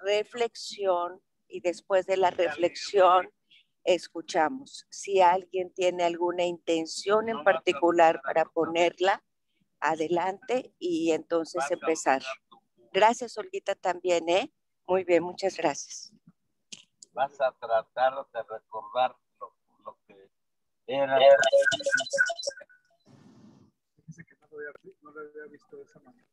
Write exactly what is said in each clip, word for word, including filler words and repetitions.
reflexión y después de la reflexión escuchamos. Si alguien tiene alguna intención en particular para ponerla, adelante y entonces empezar. Gracias, Olguita, también, ¿eh? Muy bien, muchas gracias. Vas a tratar de recordar lo, lo que era. Dice que no lo había, no lo había visto de esa manera.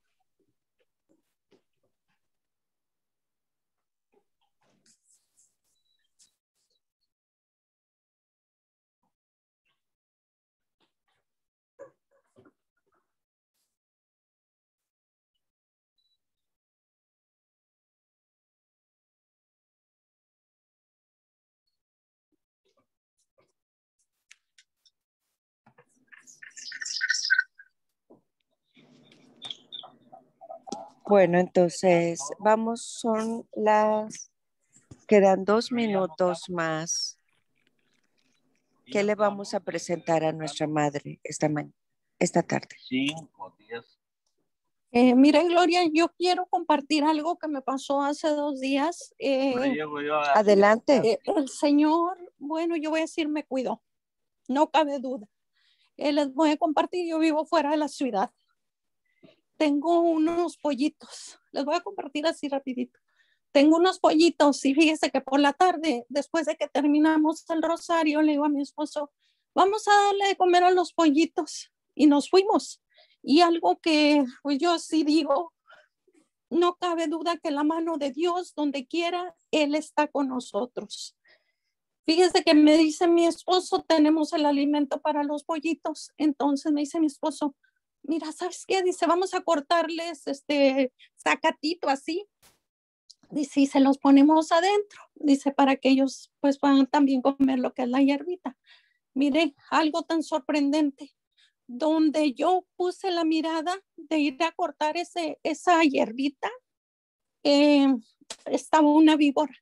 Bueno, entonces vamos, son las, quedan dos minutos más. ¿Qué le vamos a presentar a nuestra madre esta mañana, esta tarde? Cinco días. Eh, mira, Gloria, yo quiero compartir algo que me pasó hace dos días. Eh, Adelante. eh, el Señor, bueno, yo voy a decir, me cuidó, no cabe duda. Eh, les voy a compartir, yo vivo fuera de la ciudad. Tengo unos pollitos, les voy a compartir así rapidito. Tengo unos pollitos y fíjese que por la tarde, después de que terminamos el rosario, le digo a mi esposo, vamos a darle de comer a los pollitos y nos fuimos. Y algo que pues yo sí digo, no cabe duda que la mano de Dios, donde quiera, Él está con nosotros. Fíjese que me dice mi esposo, tenemos el alimento para los pollitos. Entonces me dice mi esposo, mira, ¿sabes qué? Dice, vamos a cortarles este zacatito así. Dice, y se los ponemos adentro. Dice, para que ellos pues puedan también comer lo que es la hierbita. Mire, algo tan sorprendente. Donde yo puse la mirada de ir a cortar ese, esa hierbita, eh, estaba una víbora.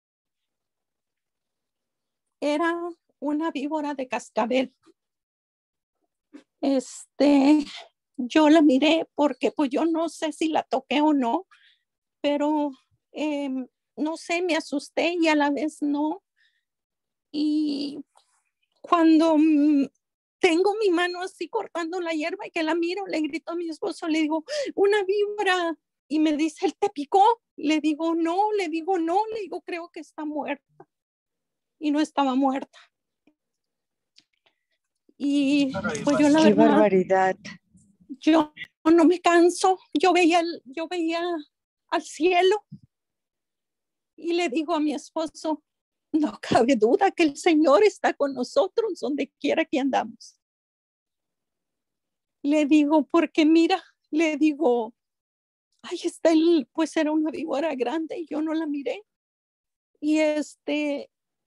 Era una víbora de cascabel. Este, yo la miré porque pues yo no sé si la toqué o no, pero eh, no sé, me asusté y a la vez no. Y cuando tengo mi mano así cortando la hierba y que la miro, le grito a mi esposo, le digo, una víbora. Y me dice, ¿él te picó? Le digo, no, le digo, no, le digo, creo que está muerta. Y no estaba muerta. Y pues yo la Qué verdad, barbaridad. yo no me canso. Yo veía, yo veía al cielo y le digo a mi esposo, no cabe duda que el Señor está con nosotros donde quiera que andamos. Le digo, porque mira, le digo, ahí está el, pues era una víbora grande y yo no la miré. Y este,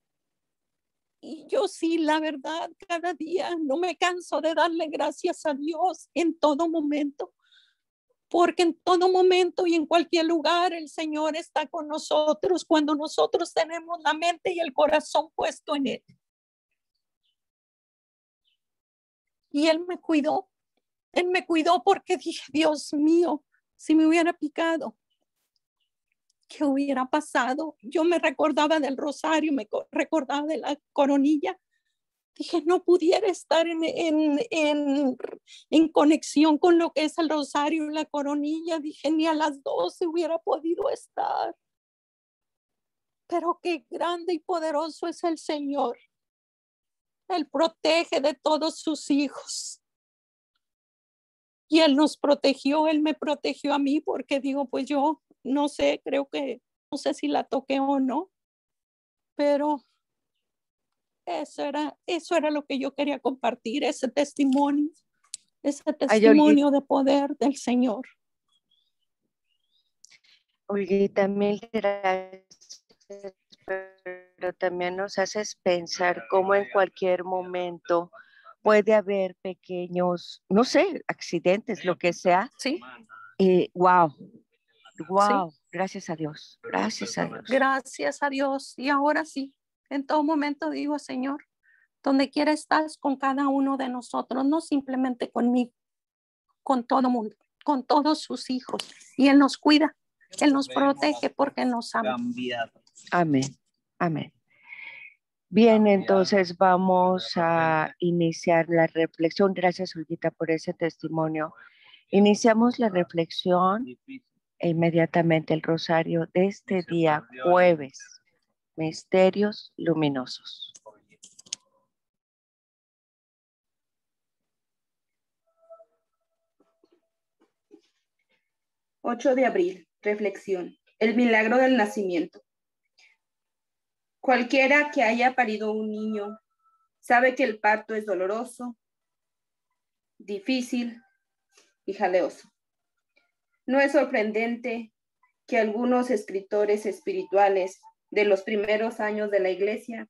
y yo sí, la verdad, cada día no me canso de darle gracias a Dios en todo momento, porque en todo momento y en cualquier lugar el Señor está con nosotros cuando nosotros tenemos la mente y el corazón puesto en Él. Y Él me cuidó, Él me cuidó porque dije, Dios mío, si me hubiera picado, ¿qué hubiera pasado? Yo me recordaba del rosario, me recordaba de la coronilla. Dije, no pudiera estar en, en, en, en conexión con lo que es el rosario y la coronilla. Dije, ni a las doce hubiera podido estar. Pero qué grande y poderoso es el Señor. Él protege de todos sus hijos. Y Él nos protegió, Él me protegió a mí porque digo, pues yo no sé, creo que, no sé si la toqué o no, pero eso era, eso era lo que yo quería compartir, ese testimonio, ese testimonio de poder del Señor. Olguita, mil gracias, pero también nos haces pensar cómo en cualquier momento puede haber pequeños, no sé, accidentes, lo que sea. Sí. Eh, wow, wow, Sí. Gracias a Dios, gracias a Dios. Gracias a Dios. Y ahora sí, en todo momento digo, Señor, donde quiera estás con cada uno de nosotros, no simplemente conmigo, con todo mundo, con todos sus hijos. Y Él nos cuida, Él nos protege porque nos ama. Cambiado. Amén. Amén. Bien, entonces vamos a iniciar la reflexión. Gracias, Olguita, por ese testimonio. Iniciamos la reflexión e inmediatamente el rosario de este día, jueves, misterios luminosos. ocho de abril, reflexión. El milagro del nacimiento. Cualquiera que haya parido un niño sabe que el parto es doloroso, difícil y jaleoso. No es sorprendente que algunos escritores espirituales de los primeros años de la Iglesia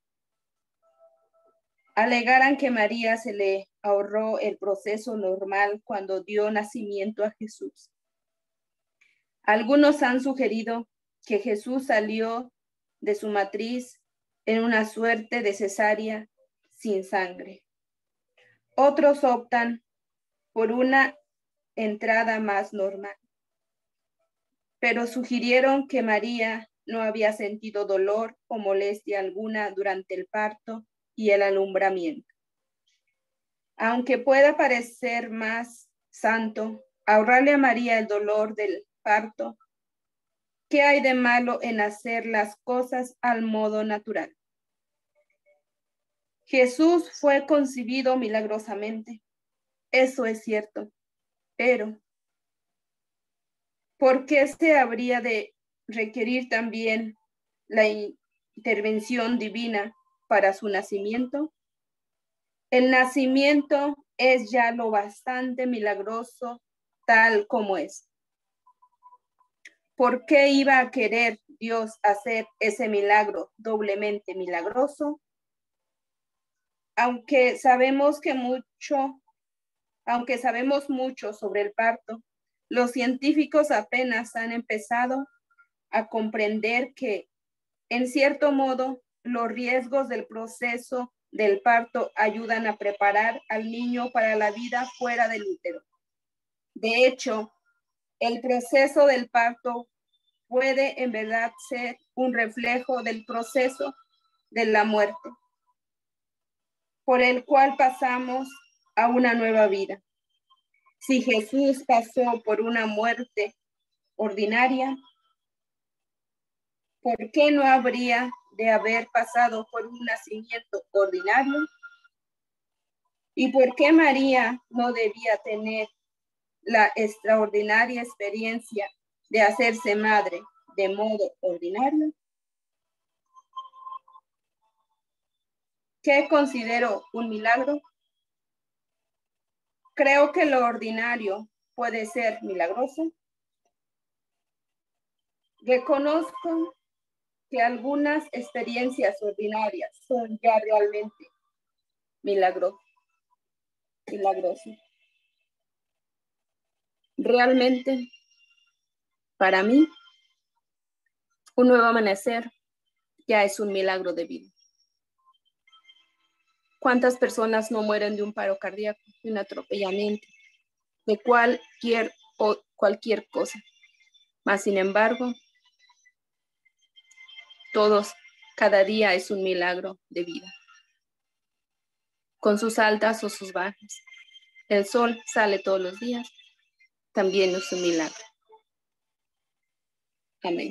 alegaran que María se le ahorró el proceso normal cuando dio nacimiento a Jesús. Algunos han sugerido que Jesús salió de su matriz en una suerte de cesárea sin sangre. Otros optan por una entrada más normal, pero sugirieron que María no había sentido dolor o molestia alguna durante el parto y el alumbramiento. Aunque pueda parecer más santo ahorrarle a María el dolor del parto, ¿qué hay de malo en hacer las cosas al modo natural? Jesús fue concebido milagrosamente, eso es cierto, pero ¿por qué se habría de requerir también la intervención divina para su nacimiento? El nacimiento es ya lo bastante milagroso tal como es. ¿Por qué iba a querer Dios hacer ese milagro doblemente milagroso? Aunque sabemos que mucho, aunque sabemos mucho sobre el parto, los científicos apenas han empezado a comprender que, en cierto modo, los riesgos del proceso del parto ayudan a preparar al niño para la vida fuera del útero. De hecho, el proceso del parto puede en verdad ser un reflejo del proceso de la muerte, por el cual pasamos a una nueva vida. Si Jesús pasó por una muerte ordinaria, ¿por qué no habría de haber pasado por un nacimiento ordinario? ¿Y por qué María no debía tener la extraordinaria experiencia de hacerse madre de modo ordinario? ¿Qué considero un milagro? Creo que lo ordinario puede ser milagroso. Reconozco que algunas experiencias ordinarias son ya realmente milagro, milagrosas. Realmente, para mí, un nuevo amanecer ya es un milagro de vida. ¿Cuántas personas no mueren de un paro cardíaco, de un atropellamiento, de cualquier o cualquier cosa? Mas, sin embargo, todos, cada día es un milagro de vida, con sus altas o sus bajas. El sol sale todos los días, también es un milagro. Amén.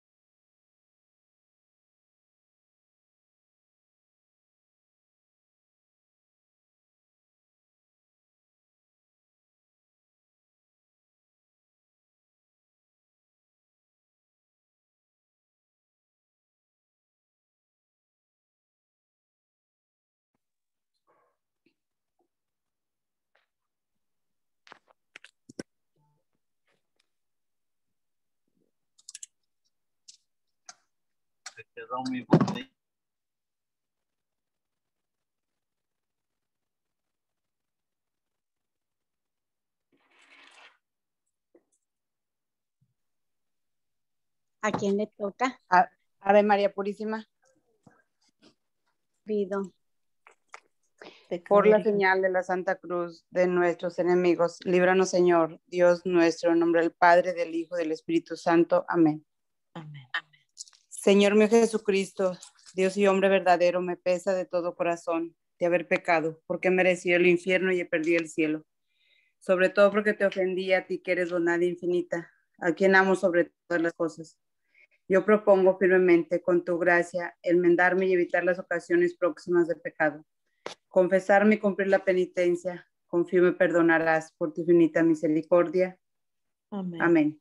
Se quedó mi botella. ¿A quién le toca? A- Ave María Purísima. Pido. Por la señal de la Santa Cruz de nuestros enemigos, líbranos, Señor, Dios nuestro, en nombre del Padre, del Hijo, del Espíritu Santo. Amén. Amén. Señor mío Jesucristo, Dios y hombre verdadero, me pesa de todo corazón de haber pecado, porque he merecido el infierno y he perdido el cielo. Sobre todo porque te ofendí a ti, que eres bondad infinita, a quien amo sobre todas las cosas. Yo propongo firmemente, con tu gracia, enmendarme y evitar las ocasiones próximas de pecado. Confesarme y cumplir la penitencia. Confío me perdonarás por tu infinita misericordia. Amén. Amén.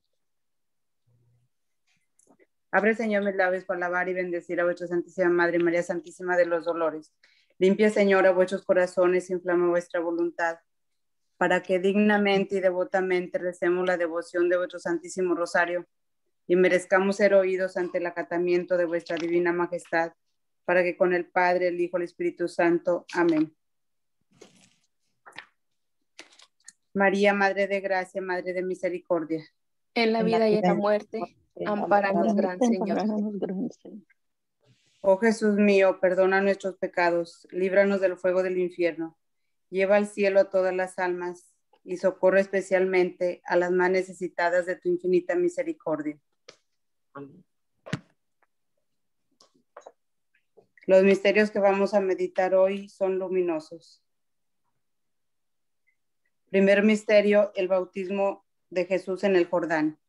Abre, Señor, mis labios para alabar y bendecir a vuestra Santísima Madre, María Santísima de los Dolores. Limpia, Señor, a vuestros corazones, inflama vuestra voluntad, para que dignamente y devotamente recemos la devoción de vuestro Santísimo Rosario y merezcamos ser oídos ante el acatamiento de vuestra divina majestad, para que con el Padre, el Hijo, el Espíritu Santo. Amén. María, Madre de Gracia, Madre de Misericordia. En la vida y en la muerte, ampáranos, gran Señor. Oh Jesús mío, perdona nuestros pecados, líbranos del fuego del infierno, lleva al cielo a todas las almas y socorre especialmente a las más necesitadas de tu infinita misericordia. Los misterios que vamos a meditar hoy son luminosos. Primer misterio, el bautismo de Jesús en el Jordán.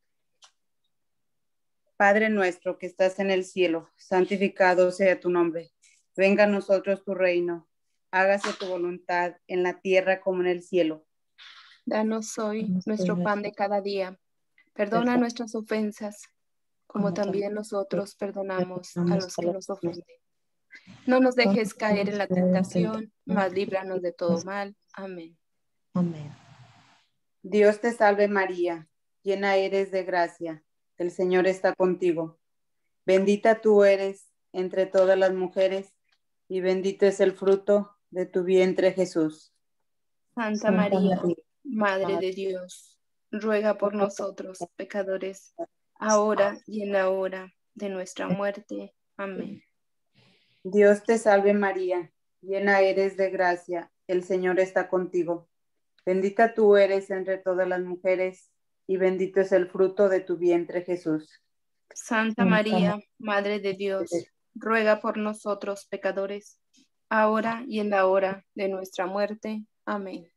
Padre nuestro que estás en el cielo, santificado sea tu nombre. Venga a nosotros tu reino. Hágase tu voluntad en la tierra como en el cielo. Danos hoy nuestro pan de cada día. Perdona nuestras ofensas, como también nosotros perdonamos a los que nos ofenden. No nos dejes caer en la tentación, mas líbranos de todo mal. Amén. Amén. Dios te salve María, llena eres de gracia, el Señor está contigo. Bendita tú eres entre todas las mujeres, y bendito es el fruto de tu vientre Jesús. Santa María, Madre de Dios, ruega por nosotros pecadores, ahora y en la hora de nuestra muerte. Amén. Dios te salve María, llena eres de gracia, el Señor está contigo. Bendita tú eres entre todas las mujeres, y bendito es el fruto de tu vientre Jesús. Santa María, Madre de Dios, ruega por nosotros pecadores, ahora y en la hora de nuestra muerte. Amén.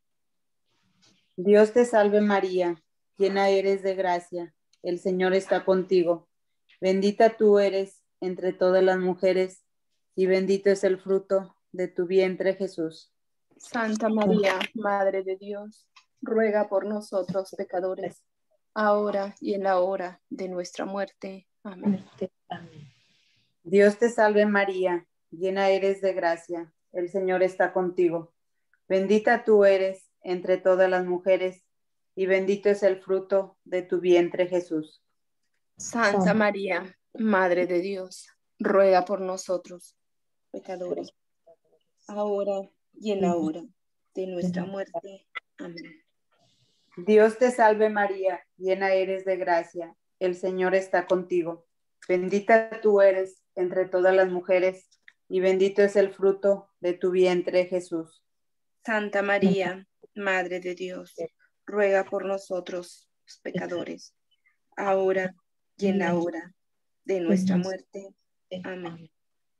Dios te salve María, llena eres de gracia, el Señor está contigo. Bendita tú eres entre todas las mujeres, y bendito es el fruto de tu vientre Jesús. Santa María, Madre de Dios, ruega por nosotros pecadores, ahora y en la hora de nuestra muerte. Amén. Dios te salve María, llena eres de gracia, el Señor está contigo. Bendita tú eres entre todas las mujeres, y bendito es el fruto de tu vientre Jesús. Santa María, Madre de Dios, ruega por nosotros pecadores, ahora y en la hora de nuestra muerte. Amén. Dios te salve María, llena eres de gracia, el Señor está contigo. Bendita tú eres entre todas las mujeres, y bendito es el fruto de tu vientre Jesús. Santa María, Madre de Dios, ruega por nosotros los pecadores, ahora y en la hora de nuestra muerte. Amén.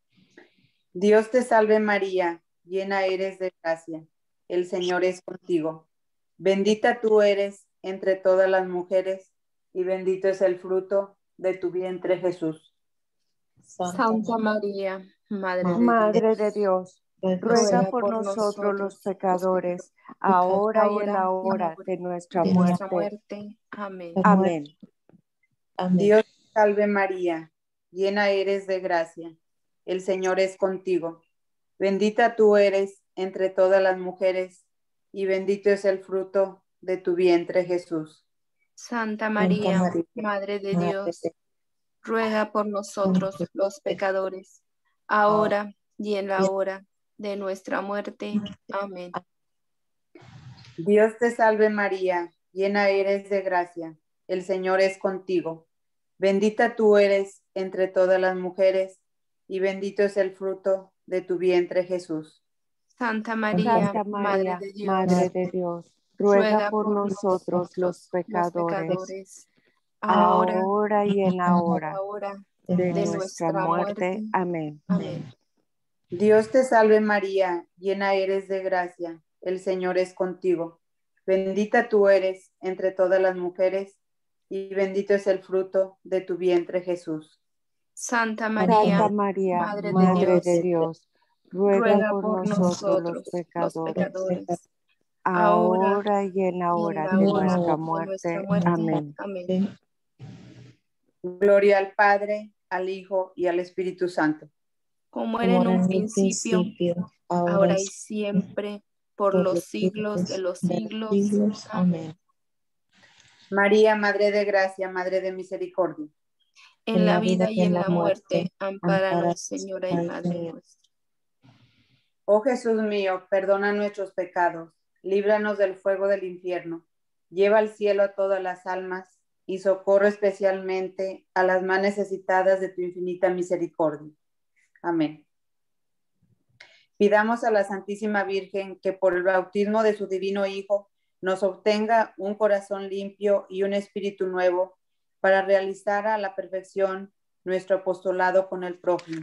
Dios te salve María, llena eres de gracia, el Señor es contigo. Bendita tú eres entre todas las mujeres, y bendito es el fruto de tu vientre Jesús. Santa María, Madre de Dios, Madre de Dios, ruega por nosotros los pecadores, ahora y en la hora de nuestra de nuestra muerte. muerte. Amén. Amén. Dios te salve María, llena eres de gracia, el Señor es contigo. Bendita tú eres entre todas las mujeres, y bendito es el fruto de tu vientre Jesús. Santa María, Madre de Dios, ruega por nosotros los pecadores, ahora y en la hora de nuestra muerte. Amén. Dios te salve María, llena eres de gracia, el Señor es contigo. Bendita tú eres entre todas las mujeres, y bendito es el fruto de tu vientre Jesús. Santa María, Santa Madre María, de Dios, Madre de Dios, ruega por nosotros los pecadores, ahora ahora y en la hora hora de de nuestra nuestra muerte. muerte. Amén. Amén. Dios te salve María, llena eres de gracia, el Señor es contigo. Bendita tú eres entre todas las mujeres, y bendito es el fruto de tu vientre Jesús. Santa María, Santa María, Madre de Madre Dios, de Dios, ruega ruega por por nosotros los nosotros, los pecadores, pecadores, ahora ahora y en la y en hora la de hora nuestra de muerte. nuestra muerte. Amén. Amén. Gloria al Padre, al Hijo y al Espíritu Santo. Como era en un principio, ahora y siempre, por los siglos de los siglos. Amén. María, Madre de Gracia, Madre de Misericordia. En la vida y en la muerte, ampáranos, Señora y Madre nuestra. Oh Jesús mío, perdona nuestros pecados, líbranos del fuego del infierno, lleva al cielo a todas las almas y socorre especialmente a las más necesitadas de tu infinita misericordia. Amén. Pidamos a la Santísima Virgen que por el bautismo de su divino Hijo nos obtenga un corazón limpio y un espíritu nuevo para realizar a la perfección nuestro apostolado con el prójimo.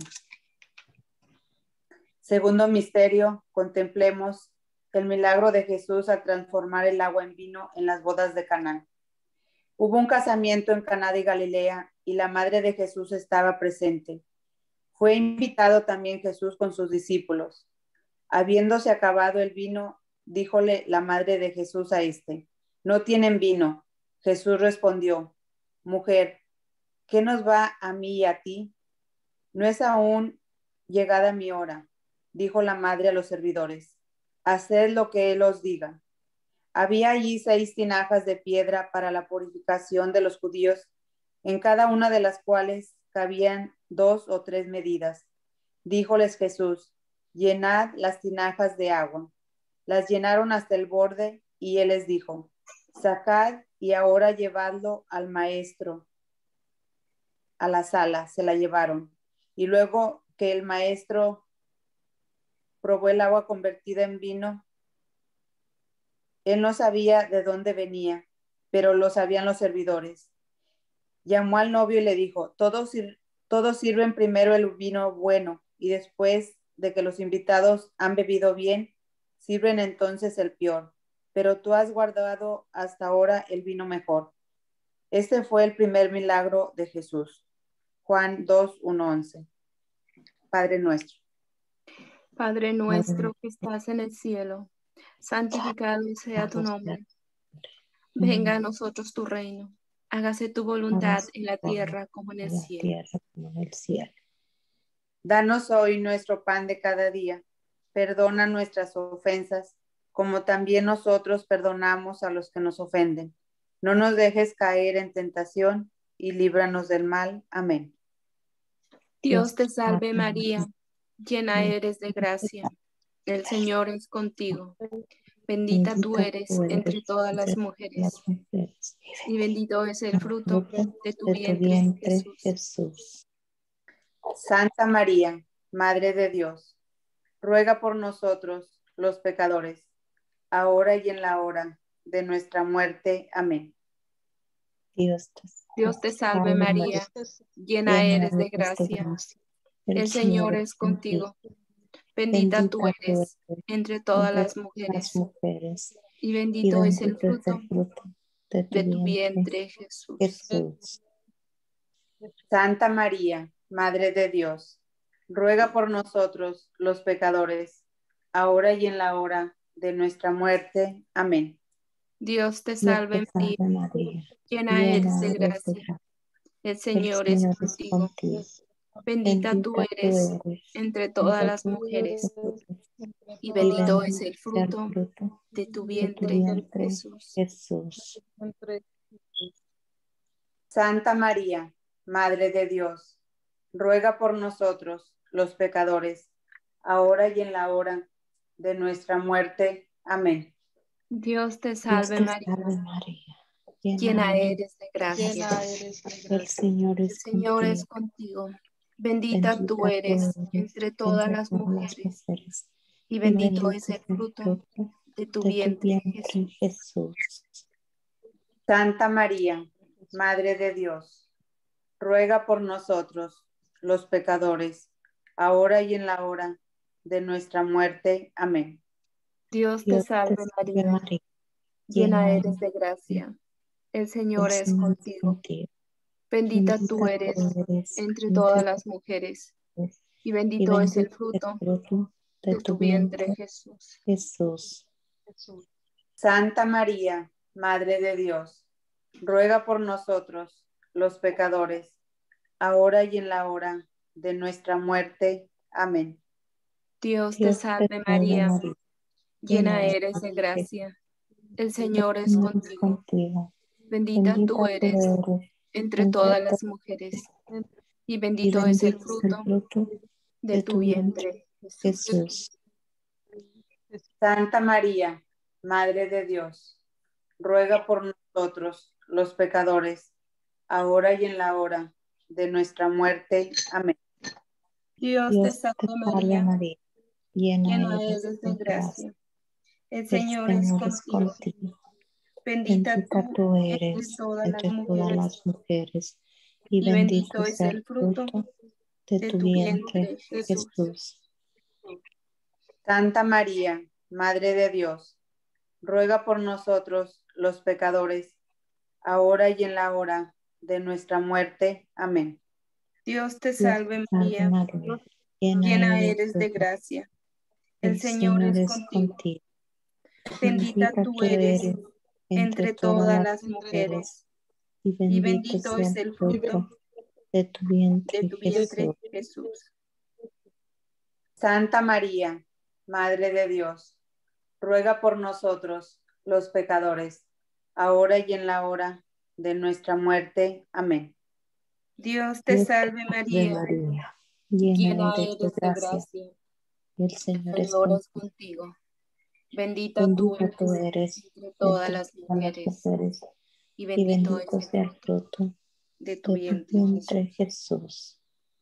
Segundo misterio, contemplemos el milagro de Jesús al transformar el agua en vino en las bodas de Caná. Hubo un casamiento en Caná de Galilea y la madre de Jesús estaba presente. Fue invitado también Jesús con sus discípulos. Habiéndose acabado el vino, díjole la madre de Jesús a éste: no tienen vino. Jesús respondió: mujer, ¿qué nos va a mí y a ti? No es aún llegada mi hora, dijo la madre a los servidores. Haced lo que él os diga. Había allí seis tinajas de piedra para la purificación de los judíos, en cada una de las cuales cabían dos o tres medidas. Díjoles Jesús: llenad las tinajas de agua. Las llenaron hasta el borde y él les dijo: sacad y ahora llevadlo al maestro. A la sala se la llevaron. Y luego que el maestro probó el agua convertida en vino, él no sabía de dónde venía, pero lo sabían los servidores. Llamó al novio y le dijo: todos, todos sirven primero el vino bueno, y después de que los invitados han bebido bien, sirven entonces el peor. Pero tú has guardado hasta ahora el vino mejor. Este fue el primer milagro de Jesús. Juan dos, uno, once. Padre nuestro. Padre nuestro que estás en el cielo, santificado sea tu nombre. Venga a nosotros tu reino. Hágase tu voluntad en la tierra como en el cielo. Danos hoy nuestro pan de cada día. Perdona nuestras ofensas, como también nosotros perdonamos a los que nos ofenden. No nos dejes caer en tentación y líbranos del mal. Amén. Dios te salve María, llena eres de gracia. El Señor es contigo. Bendita tú eres entre todas las mujeres, y bendito es el fruto de tu vientre, Jesús. Santa María, Madre de Dios, ruega por nosotros los pecadores, ahora y en la hora de nuestra muerte. Amén. Dios te, Dios te salve María, llena eres de gracia. El Señor es contigo. Bendita tú eres entre todas las mujeres, y bendito es el fruto de tu vientre, Jesús. Santa María, Madre de Dios, ruega por nosotros los pecadores, ahora y en la hora de nuestra muerte. Amén. Dios te salve María, llena eres de gracia. El Señor es contigo. Bendita tú eres entre todas las mujeres, y bendito es el fruto de tu vientre, Jesús. Santa María, Madre de Dios, ruega por nosotros los pecadores, ahora y en la hora de nuestra muerte. Amén. Dios te salve María, llena eres de gracia. El Señor es, el Señor es contigo. Bendita, Bendita tú eres entre todas, entre las, todas mujeres, las mujeres, y y bendito es el es el fruto fruto de tu de tu vientre, vientre, Jesús. Jesús. Santa María, Madre de Dios, ruega por nosotros, los pecadores, ahora y en la hora de nuestra muerte. Amén. Dios te Dios te salve salve María, María, llena llena eres de eres de gracia. El el Señor es Señor es contigo. contigo. Bendita tú Bendita eres tú eres entre entre todas todas las mujeres, mujeres, y y bendito es el bendito es el fruto fruto de de tu tu vientre, vientre, Jesús. Jesús. Santa María, Madre de Dios, ruega por nosotros, los pecadores, ahora y en la hora de nuestra muerte. Amén. Dios te Dios te salve salve María, María, llena llena eres eres de de gracia. El El Señor es Señor es contigo. contigo. Bendita Bendita tú tú eres eres entre entre todas todas las mujeres, y y bendito es el bendito es el fruto fruto de de tu tu vientre, vientre, Jesús. Jesús. Santa María, Madre de Dios, ruega por nosotros, los pecadores, ahora y en la hora de nuestra muerte. Amén. Dios te Dios te salve salve María, María, llena llena eres eres de de gracia. gracia. El El Señor es Señor es contigo. contigo. Bendita Bendita tú tú entre eres todas las entre todas mujeres, las mujeres, y y bendito bendito es sea el el fruto fruto de de tu tu vientre, vientre, Jesús. Jesús. Santa María, Madre de Dios, ruega por nosotros, los pecadores, ahora y en la hora de nuestra muerte. Amén. Dios te Dios salve te salve María, María, llena llena eres eres de de gracia. gracia. El El Señor Señor es es contigo. contigo. Bendita Bendita tú tú eres eres entre entre todas todas las las mujeres, mujeres, y y bendito bendito sea es el el fruto fruto de tu vientre, de tu Jesús. vientre, Jesús. Santa María, Madre de Dios, ruega por nosotros, los pecadores, ahora y en la hora de nuestra muerte. Amén. Dios te Dios te salve salve María, María, llena llena eres de eres de gracia. gracia. El El Señor es Señor es contigo. contigo. Bendita tú Bendita tú eres eres entre todas entre las todas las mujeres, mujeres, y y bendito es bendito el sea el fruto fruto de tu de tu vientre, vientre, Jesús. Jesús.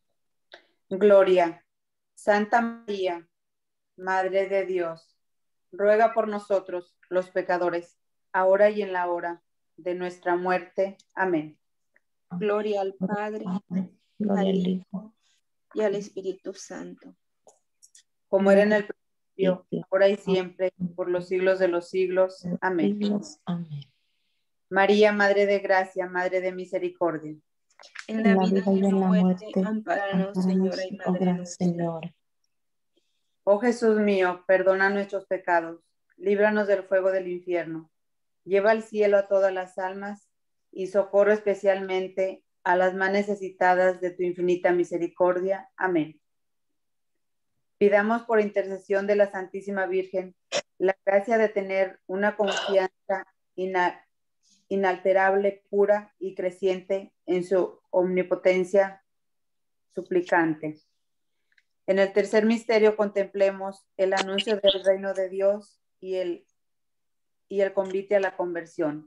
Gloria. Santa María, Madre de Dios, ruega por nosotros, los pecadores, ahora y en la hora de nuestra muerte. Amén. Gloria al Gloria Padre, al Padre, gloria al al Hijo Hijo, y al Espíritu Santo. Como como era era en en el principio, principio, ahora y ahora siempre, y por los siglos de los siglos. por los Amén. siglos. Amén. María, Madre de Gracia, Madre de Misericordia, En En la la vida vida y y en la en la muerte, muerte, ampáranos, Señora ampáranos, y oh Madre Gran nuestra. Señora. oh Jesús mío, perdona nuestros pecados, líbranos del fuego del infierno, lleva al cielo a todas las almas y socorro especialmente a las más necesitadas de tu infinita misericordia. Amén. Pidamos por intercesión de la Santísima Virgen la gracia de tener una confianza ina- inalterable, pura y creciente en su omnipotencia suplicante. En el tercer misterio contemplemos el anuncio del reino de Dios y el, y el convite a la conversión.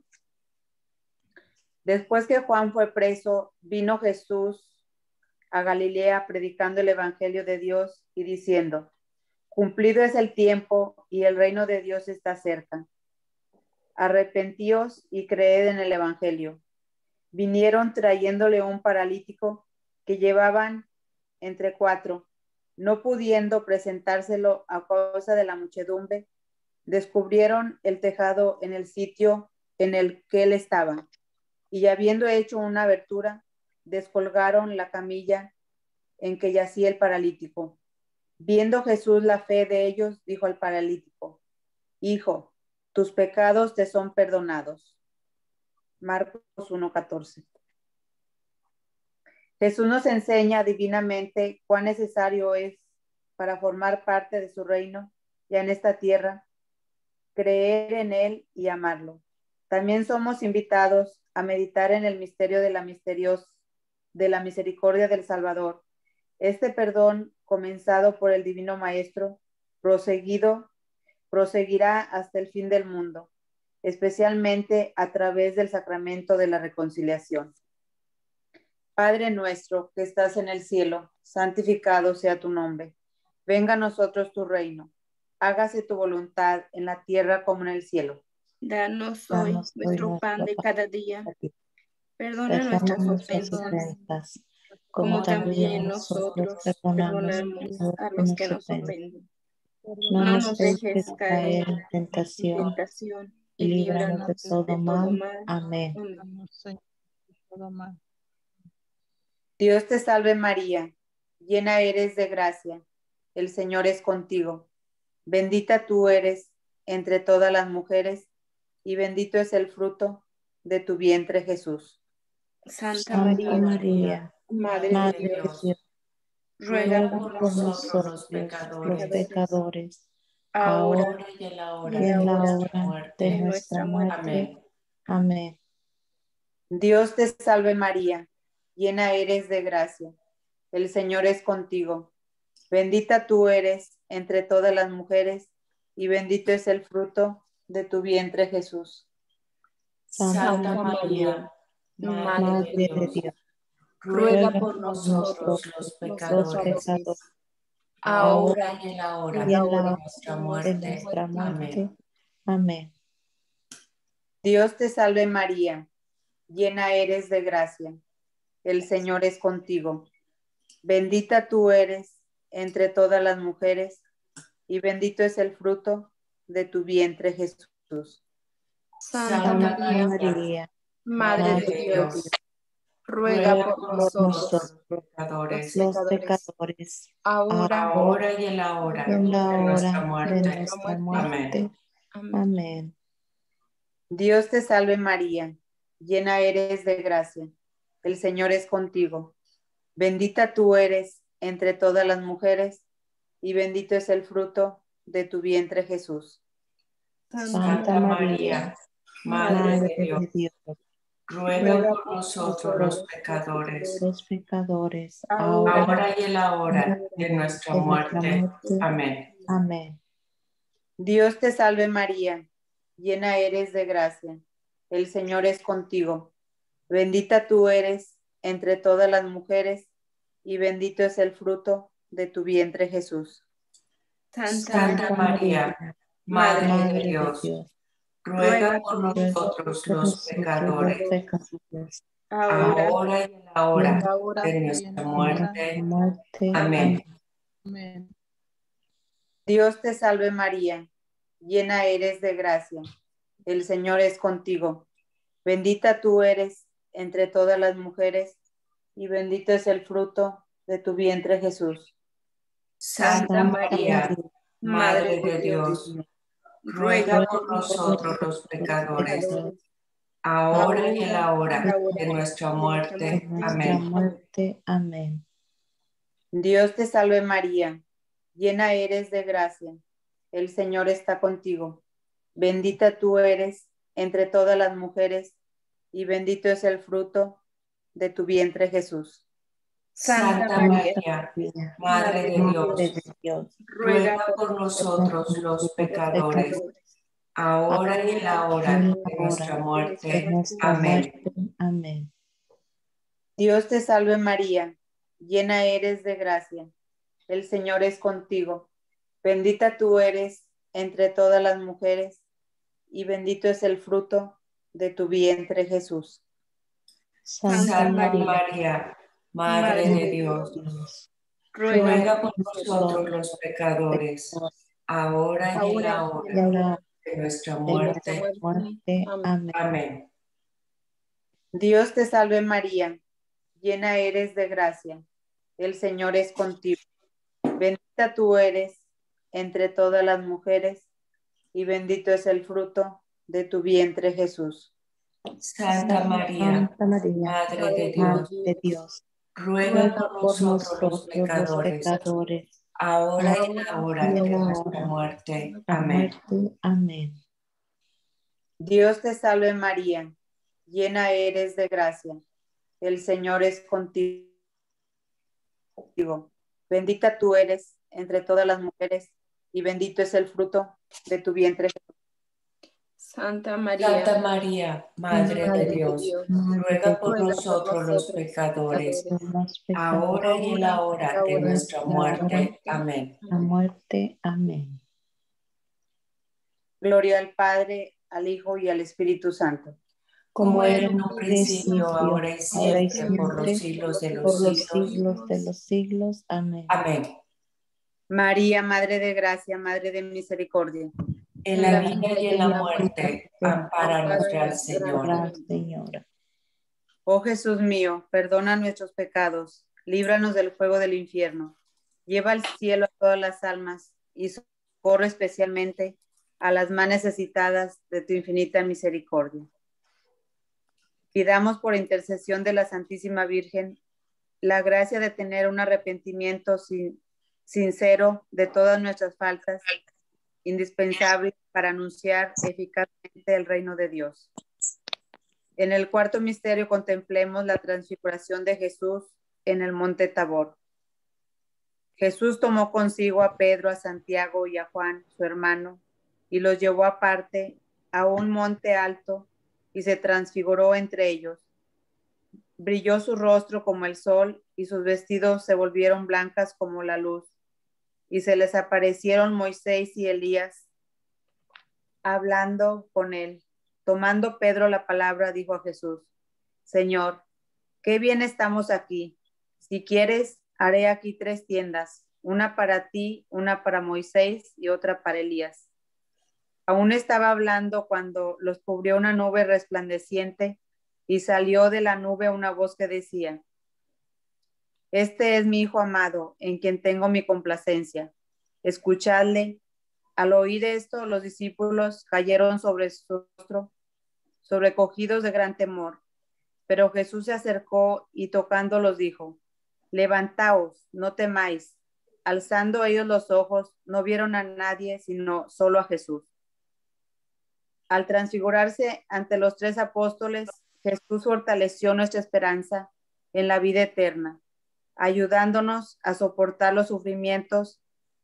Después que Juan fue preso, vino Jesús a Galilea predicando el evangelio de Dios y diciendo: cumplido es el tiempo y el reino de Dios está cerca. Arrepentíos y creed en el evangelio. Vinieron trayéndole un paralítico que llevaban entre cuatro. No pudiendo presentárselo a causa de la muchedumbre, descubrieron el tejado en el sitio en el que él estaba, y habiendo hecho una abertura, descolgaron la camilla en que yacía el paralítico. Viendo Jesús la fe de ellos, dijo al paralítico: hijo, tus pecados te son perdonados. Marcos uno catorce. Jesús nos enseña divinamente cuán necesario es, para formar parte de su reino ya en esta tierra, creer en él y amarlo. También somos invitados a meditar en el misterio de la, misterios, de la misericordia del Salvador. Este perdón, comenzado por el Divino Maestro, proseguido, proseguirá hasta el fin del mundo, especialmente a través del sacramento de la reconciliación. Padre nuestro que estás en el cielo, santificado sea tu nombre. Venga a nosotros tu reino. hágase tu voluntad en la tierra como en el cielo. Danos hoy Danos hoy nuestro pan de cada día. Perdona nuestras Perdona nuestras ofensas, ofensas, como como también también nosotros nosotros perdonamos perdonamos a a los que los nos que nos ofenden. ofenden. No No nos nos dejes dejes caer caer en en tentación tentación y y líbranos líbranos de todo de todo mal. mal. Amén. Amén. Dios te salve María, llena eres de gracia, el Señor es contigo. Bendita tú eres entre todas las mujeres, y bendito es el fruto de tu vientre Jesús. Santa Santa María, María, Madre de Madre de Dios, Dios, ruega ruega por por nosotros nosotros los los pecadores, ahora ahora y en la y hora y en en la la hora hora de de nuestra nuestra muerte. muerte. Amén. Dios te salve María, llena eres de gracia, el Señor es contigo. Bendita tú eres entre todas las mujeres, y bendito es el fruto de tu vientre Jesús. Santa María, Madre de Dios, ruega ruega por por nosotros nosotros los los pecadores, pecadores, ahora y en la y hora y en la la hora hora nuestra de muerte. de nuestra muerte. Amén. Dios te salve María, llena eres de gracia, el Señor es contigo. Bendita tú eres entre todas las mujeres, y bendito es el fruto de tu vientre Jesús. Santa Santa María, María, Madre de Dios, ruega ruega por por nosotros nosotros los los pecadores, pecadores, ahora Ahora y en la y hora en la de nuestra hora de muerte. nuestra Amén. muerte. Amén. Amén. Dios te salve María, llena eres de gracia, el Señor es contigo. Bendita tú eres entre todas las mujeres, y bendito es el fruto de tu vientre Jesús. Santa María, Madre Madre de Dios, de Dios, ruega ruega por nosotros los pecadores, los pecadores, ahora ahora y en la hora de nuestra de nuestra muerte. muerte. Amén. Amén. Dios te salve María, llena eres de gracia, el Señor es contigo. Bendita tú eres entre todas las mujeres, y bendito es el fruto de tu vientre Jesús. Santa María, Madre de Dios, ruega por nosotros los pecadores, pecadores, ahora ahora y en la hora de nuestra muerte. muerte. Amén. Dios te salve María, llena eres de gracia, el Señor es contigo. Bendita tú eres entre todas las mujeres, y bendito es el fruto de tu vientre Jesús. Santa María, Madre de Dios, ruega por nosotros los pecadores, ahora y en la hora de nuestra muerte. nuestra Amén. muerte. Amén. Dios te salve María, llena eres de gracia, el Señor está contigo. Bendita tú eres entre todas las mujeres, y bendito es el fruto de tu vientre Jesús. Santa María, Madre de Madre Dios, de Dios, ruega por nosotros los pecadores, ahora y en la hora de nuestra de muerte. nuestra Amén. muerte. Amén. Dios te salve María, llena eres de gracia, el Señor es contigo. Bendita tú eres entre todas las mujeres, y bendito es el fruto de tu vientre Jesús. Santa Santa María, María, Madre de Dios, ruega por nosotros los pecadores, ahora y en la hora de nuestra muerte. muerte. Amén. Amén. Dios te salve María, llena eres de gracia, el Señor es contigo. Bendita tú eres entre todas las mujeres, y bendito es el fruto de tu vientre Jesús. Santa María, Santa María, Madre de Madre Dios, de Dios, ruega por nosotros los pecadores, pecadores, ahora y en la hora y en de la nuestra hora muerte. la Amén. muerte. Amén. Dios te salve María, llena eres de gracia, el Señor es contigo. Bendita tú eres entre todas las mujeres, y bendito es el fruto de tu vientre. Santa María, Santa María, Madre de Dios, ruega por nosotros los pecadores, Los pecadores, ahora y en la hora de nuestra muerte. Amén. la muerte. Amén. Gloria al Padre, al Hijo y al Espíritu Santo. Como era en un un principio, ahora y ahora y siempre, por los siempre, siglos de por los los siglos. siglos de los siglos. Amén. Amén. María, Madre de Gracia, Madre de Misericordia. En la vida y en la muerte, ampáranos, Gran Señor. Gran Señora. Oh Jesús mío, perdona nuestros pecados, líbranos del fuego del infierno, lleva al cielo a todas las almas y socorre especialmente a las más necesitadas de tu infinita misericordia. Pidamos por intercesión de la Santísima Virgen la gracia de tener un arrepentimiento sin, sincero de todas nuestras faltas, indispensable para anunciar eficazmente el reino de Dios. En el cuarto misterio contemplemos la transfiguración de Jesús en el monte Tabor. Jesús tomó consigo a Pedro, a Santiago y a Juan, su hermano, y los llevó aparte a un monte alto y se transfiguró entre ellos. Brilló su rostro como el sol y sus vestidos se volvieron blancas como la luz. Y se les aparecieron Moisés y Elías hablando con él. Tomando Pedro la palabra, dijo a Jesús: Señor, qué bien estamos aquí. Si quieres, haré aquí tres tiendas, una para ti, una para Moisés y otra para Elías. Aún estaba hablando cuando los cubrió una nube resplandeciente y salió de la nube una voz que decía: Este es mi Hijo amado, en quien tengo mi complacencia. Escuchadle. Al oír esto, los discípulos cayeron sobre su rostro, sobrecogidos de gran temor. Pero Jesús se acercó y tocándolos dijo: Levantaos, no temáis. Alzando ellos los ojos, no vieron a nadie, sino solo a Jesús. Al transfigurarse ante los tres apóstoles, Jesús fortaleció nuestra esperanza en la vida eterna, ayudándonos a soportar los sufrimientos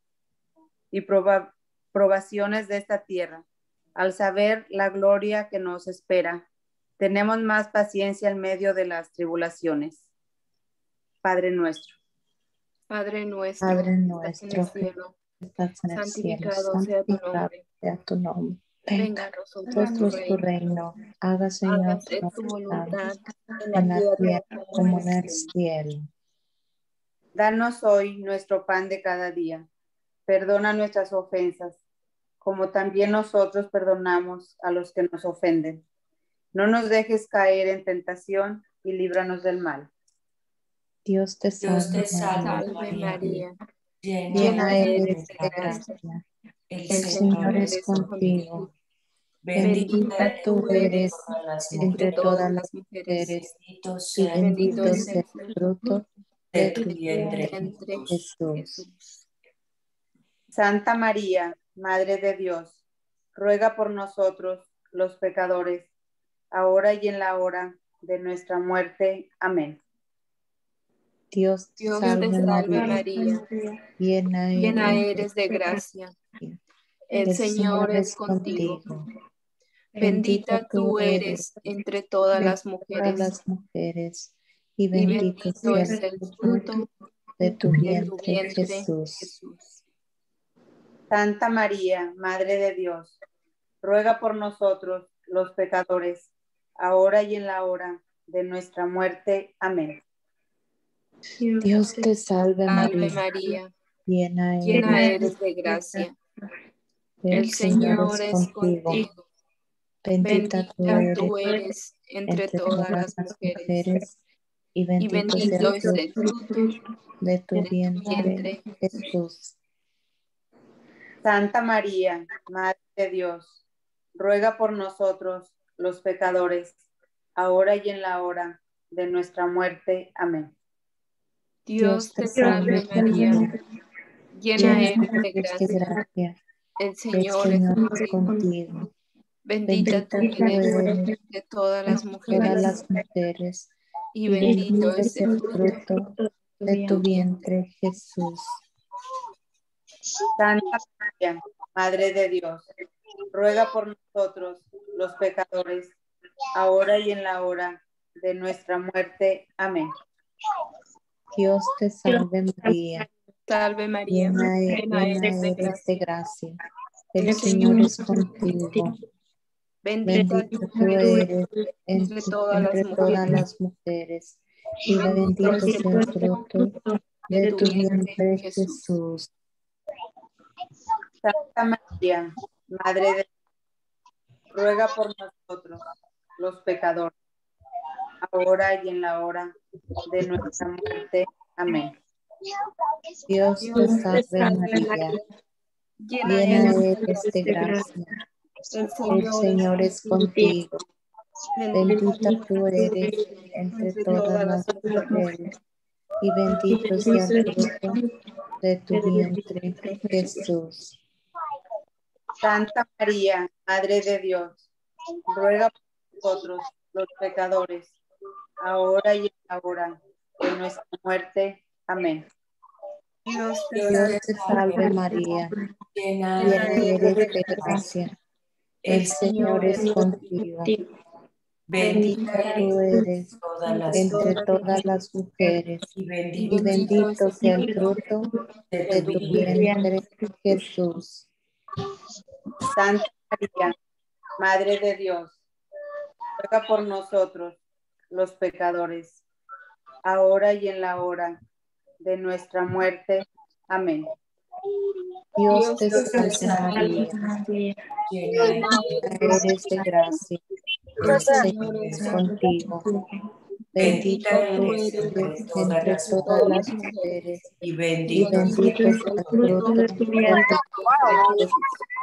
y proba- probaciones de esta tierra. Al saber la gloria que nos espera, tenemos más paciencia en medio de las tribulaciones. Padre nuestro. Padre nuestro, Padre estás en el nuestro, cielo, que estás en el cielo, santificado sea tu santificado nombre. sea tu nombre. Venga a Venga nosotros tu nosotros tu reino. reino, haga Señor Hágase tu tu voluntad, voluntad en la en la tierra tierra como como en en el el cielo. cielo. Danos hoy nuestro pan de cada día. Perdona nuestras ofensas, como también nosotros perdonamos a los que nos ofenden. No nos dejes caer en tentación y líbranos del mal. Dios te Dios salve te salve, Salve María, María, llena llena llena eres eres eres de de de gracia. gracia. gracia, El el El Señor Señor Señor es es contigo. contigo. Bendita Bendita eres tú entre eres todas las entre Entre mujeres, todas todas las las mujeres, mujeres, bendito y sea el bendito bendito es fruto sea el el fruto fruto de de tu tu de tu vientre, vientre, Jesús. Jesús. Jesús. Santa María, Madre de Dios, ruega por nosotros, los pecadores, ahora y en la hora de nuestra muerte. Amén. Dios te Dios te salve salve María, María, llena llena eres eres de de gracia. gracia. El El Señor Señor es es contigo. contigo. Bendita Bendita tú tú eres eres entre todas entre las todas mujeres, las mujeres, y y bendito bendito sea es el el fruto fruto de tu de tu vientre, vientre, Jesús. Jesús. Santa María, Madre de Dios, ruega por nosotros, los pecadores, ahora y en la hora de nuestra muerte. Amén. Dios te salve Salve María, María, llena llena eres, eres de gracia. el El Señor Señor es es contigo. contigo. Bendita tú Bendita eres tú eres entre entre todas todas las las mujeres, mujeres, y y bendito sea bendito el es el fruto fruto de tu de tu vientre, vientre. Jesús. Santa María, Madre de Dios, ruega por nosotros, los pecadores, ahora y en la hora de nuestra muerte. Amén. Dios te salve María, llena llena eres de eres de gracia. gracia. El El Señor es Señor es contigo. contigo. Bendita tú Bendita tú eres eres de todas las entre todas mujeres, las mujeres, y y bendito bendito es es el el fruto fruto de de tu tu vientre. vientre, Jesús. Santa María, Madre de Dios, ruega por nosotros, los pecadores, ahora y en la hora de nuestra muerte. Amén. Dios te salve María, Salve María, llena, e- llena llena eres de eres de gracia. gracia. El Señor es contigo. Bendita Bendita tú eres entre, entre todas las entre todas mujeres, las mujeres, y bendito sea el fruto de tu vientre, Jesús. Santa María, Madre de Dios, ruega por nosotros, los pecadores, ahora y en la hora de nuestra muerte. Amén. Dios te salve María, llena eres de gracia. El Señor es contigo. Bendita tú eres entre todas las mujeres, y bendito sea el fruto de tu vientre, Jesús. Santa María, Madre de Dios, ruega por nosotros, los pecadores, ahora y en la hora de nuestra muerte. Amén. Dios te Dios salve, te salve María, Llena llena eres eres de de gracia. gracia. El Señor es contigo. Bendita Bendita tú eres todas las entre mujeres, todas las mujeres, y y bendito bendito sea el fruto de de tu tu vientre. vientre, Jesús. Santa María, Madre de Dios, ruega por nosotros, los pecadores, ahora y en la hora de nuestra muerte. Amén. Dios te Dios te salve salve, María, llena eres llena eres de gracia. El Señor es contigo. Bendita bendita tú eres entre eres todas entre las todas mujeres, las mujeres, y y bendito bendito es el fruto de tu vientre, Jesús.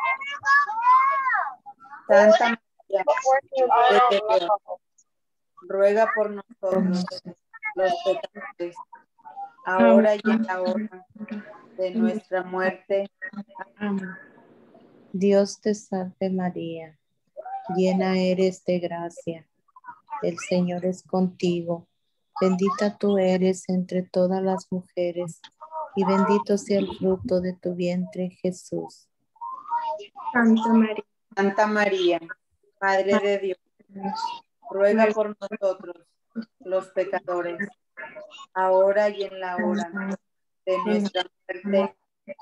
Santa María, Madre de Dios, ruega por nosotros, los pecadores, ahora y en la hora de nuestra muerte. Amén. Dios te salve María, llena eres de gracia. El Señor es contigo. Bendita tú eres entre todas las mujeres, y bendito sea el fruto de tu vientre, Jesús. Santa María, Santa María, Madre de Dios, ruega por nosotros, los pecadores, ahora y en la hora de nuestra muerte.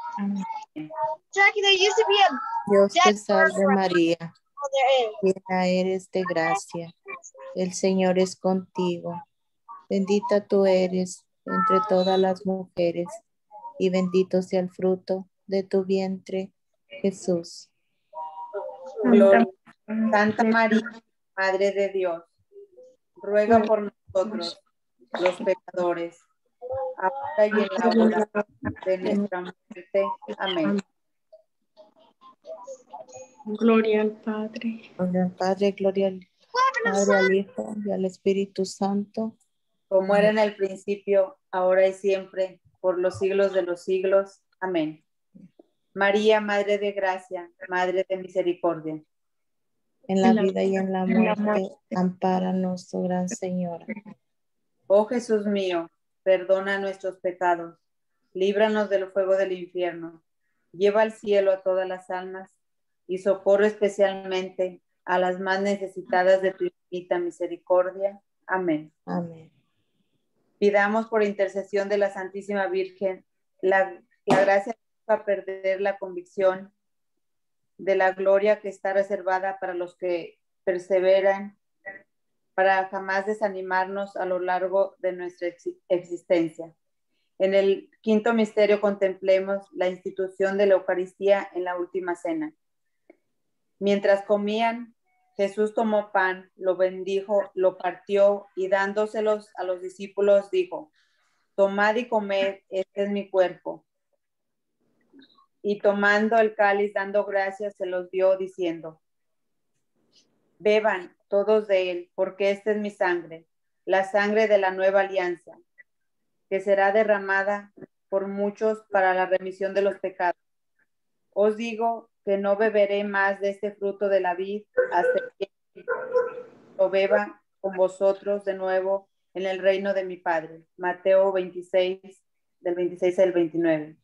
Dios te salve María, llena eres de gracia. El Señor es contigo. Bendita tú eres entre todas las mujeres, y bendito sea el fruto de tu vientre, Jesús. Gloria. Santa María, Madre de Dios, ruega por nosotros, los pecadores, ahora y en la hora de nuestra muerte. Amén. gloria al Padre, Gloria al Padre, gloria al Padre, al Hijo y al Espíritu Santo. Como era en el principio, ahora y siempre, por los siglos de los siglos. Amén. María, Madre de Gracia, Madre de Misericordia. En la vida y en la muerte, ampáranos, oh Gran Señora. Oh Jesús mío, perdona nuestros pecados, líbranos del fuego del infierno, lleva al cielo a todas las almas y socorre especialmente a las más necesitadas de tu infinita misericordia. Amén. Amén. Pidamos por intercesión de la Santísima Virgen la, la gracia para perder la convicción de la gloria que está reservada para los que perseveran, para jamás desanimarnos a lo largo de nuestra ex existencia. En el quinto misterio contemplemos la institución de la Eucaristía en la última cena. Mientras comían, Jesús tomó pan, lo bendijo, lo partió y dándoselos a los discípulos dijo: tomad y comed, este es mi cuerpo. Y tomando el cáliz, dando gracias, se los dio diciendo: beban todos de él, porque esta es mi sangre, la sangre de la nueva alianza, que será derramada por muchos para la remisión de los pecados. Os digo que no beberé más de este fruto de la vid hasta que lo beba con vosotros de nuevo en el reino de mi Padre. Mateo veintiséis, del veintiséis al veintinueve.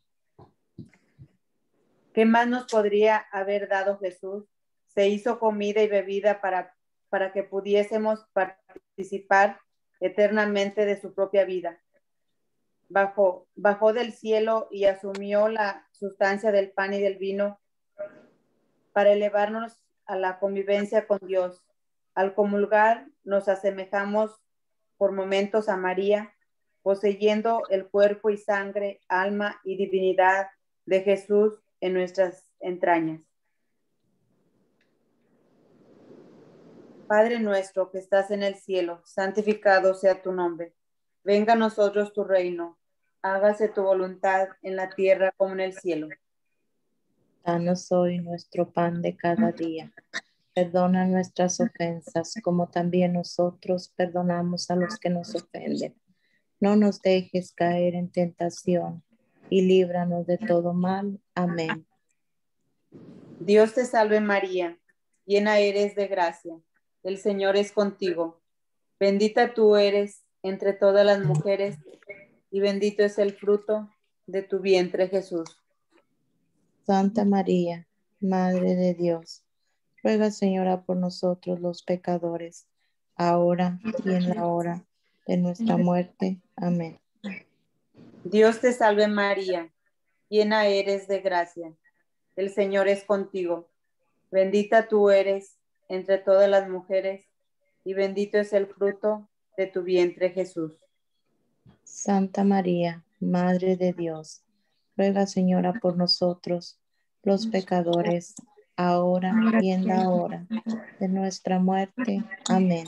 ¿Qué más nos podría haber dado Jesús? Se hizo comida y bebida para, para que pudiésemos participar eternamente de su propia vida. Bajó, bajó del cielo y asumió la sustancia del pan y del vino para elevarnos a la convivencia con Dios. Al comulgar nos asemejamos por momentos a María, poseyendo el cuerpo y sangre, alma y divinidad de Jesús en nuestras entrañas. Padre nuestro que estás en el cielo, santificado sea tu nombre. Venga a nosotros tu reino. Hágase tu voluntad en la tierra como en el cielo. Danos hoy nuestro pan de cada día. Perdona nuestras ofensas, como también nosotros perdonamos a los que nos ofenden. No nos dejes caer en tentación y líbranos de todo mal. Amén. Dios te salve María, llena eres de gracia. El Señor es contigo. Bendita tú eres entre todas las mujeres y bendito es el fruto de tu vientre, Jesús. Santa María, Madre de Dios, ruega, Señora, por nosotros los pecadores, ahora y en la hora de nuestra muerte. Amén. Dios te salve María, llena eres de gracia. El Señor es contigo. Bendita tú eres entre todas las mujeres y bendito es el fruto de tu vientre, Jesús. Santa María, Madre de Dios, ruega, Señora, por nosotros los pecadores, ahora y en la hora de nuestra muerte. Amén.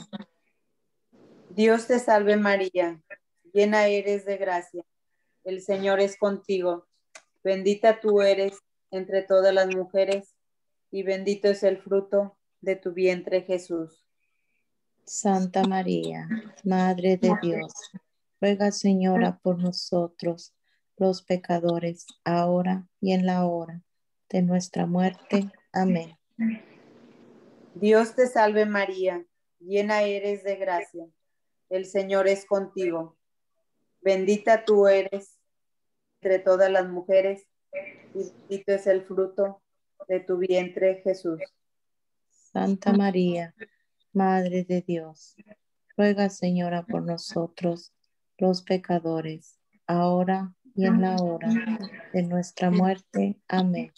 Dios te salve María, llena eres de gracia. El Señor es contigo. Bendita tú eres entre todas las mujeres y bendito es el fruto de tu vientre, Jesús. Santa María, Madre de Dios, ruega, Señora, por nosotros los pecadores, ahora y en la hora de nuestra muerte. Amén. Dios te salve María, llena eres de gracia. El Señor es contigo. Bendita tú eres entre todas las mujeres y bendito es el fruto de tu vientre, Jesús. Santa María, Madre de Dios, ruega, Señora, por nosotros los pecadores, ahora y en la hora de nuestra muerte. Amén.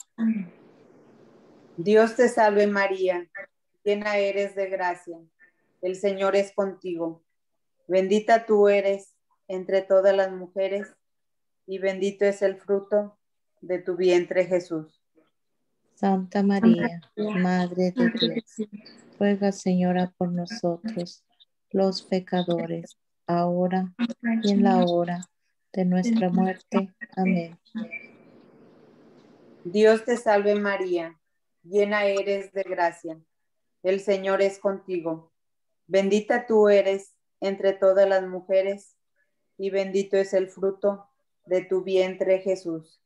Dios te salve María, llena eres de gracia. El Señor es contigo. Bendita tú eres entre todas las mujeres y bendito es el fruto de tu vientre, Jesús. Santa María, Madre de Dios, ruega, Señora, por nosotros los pecadores, ahora y en la hora de nuestra muerte. Amén. Dios te salve María, llena eres de gracia. El Señor es contigo. Bendita tú eres entre todas las mujeres y bendito es el fruto de tu vientre, Jesús.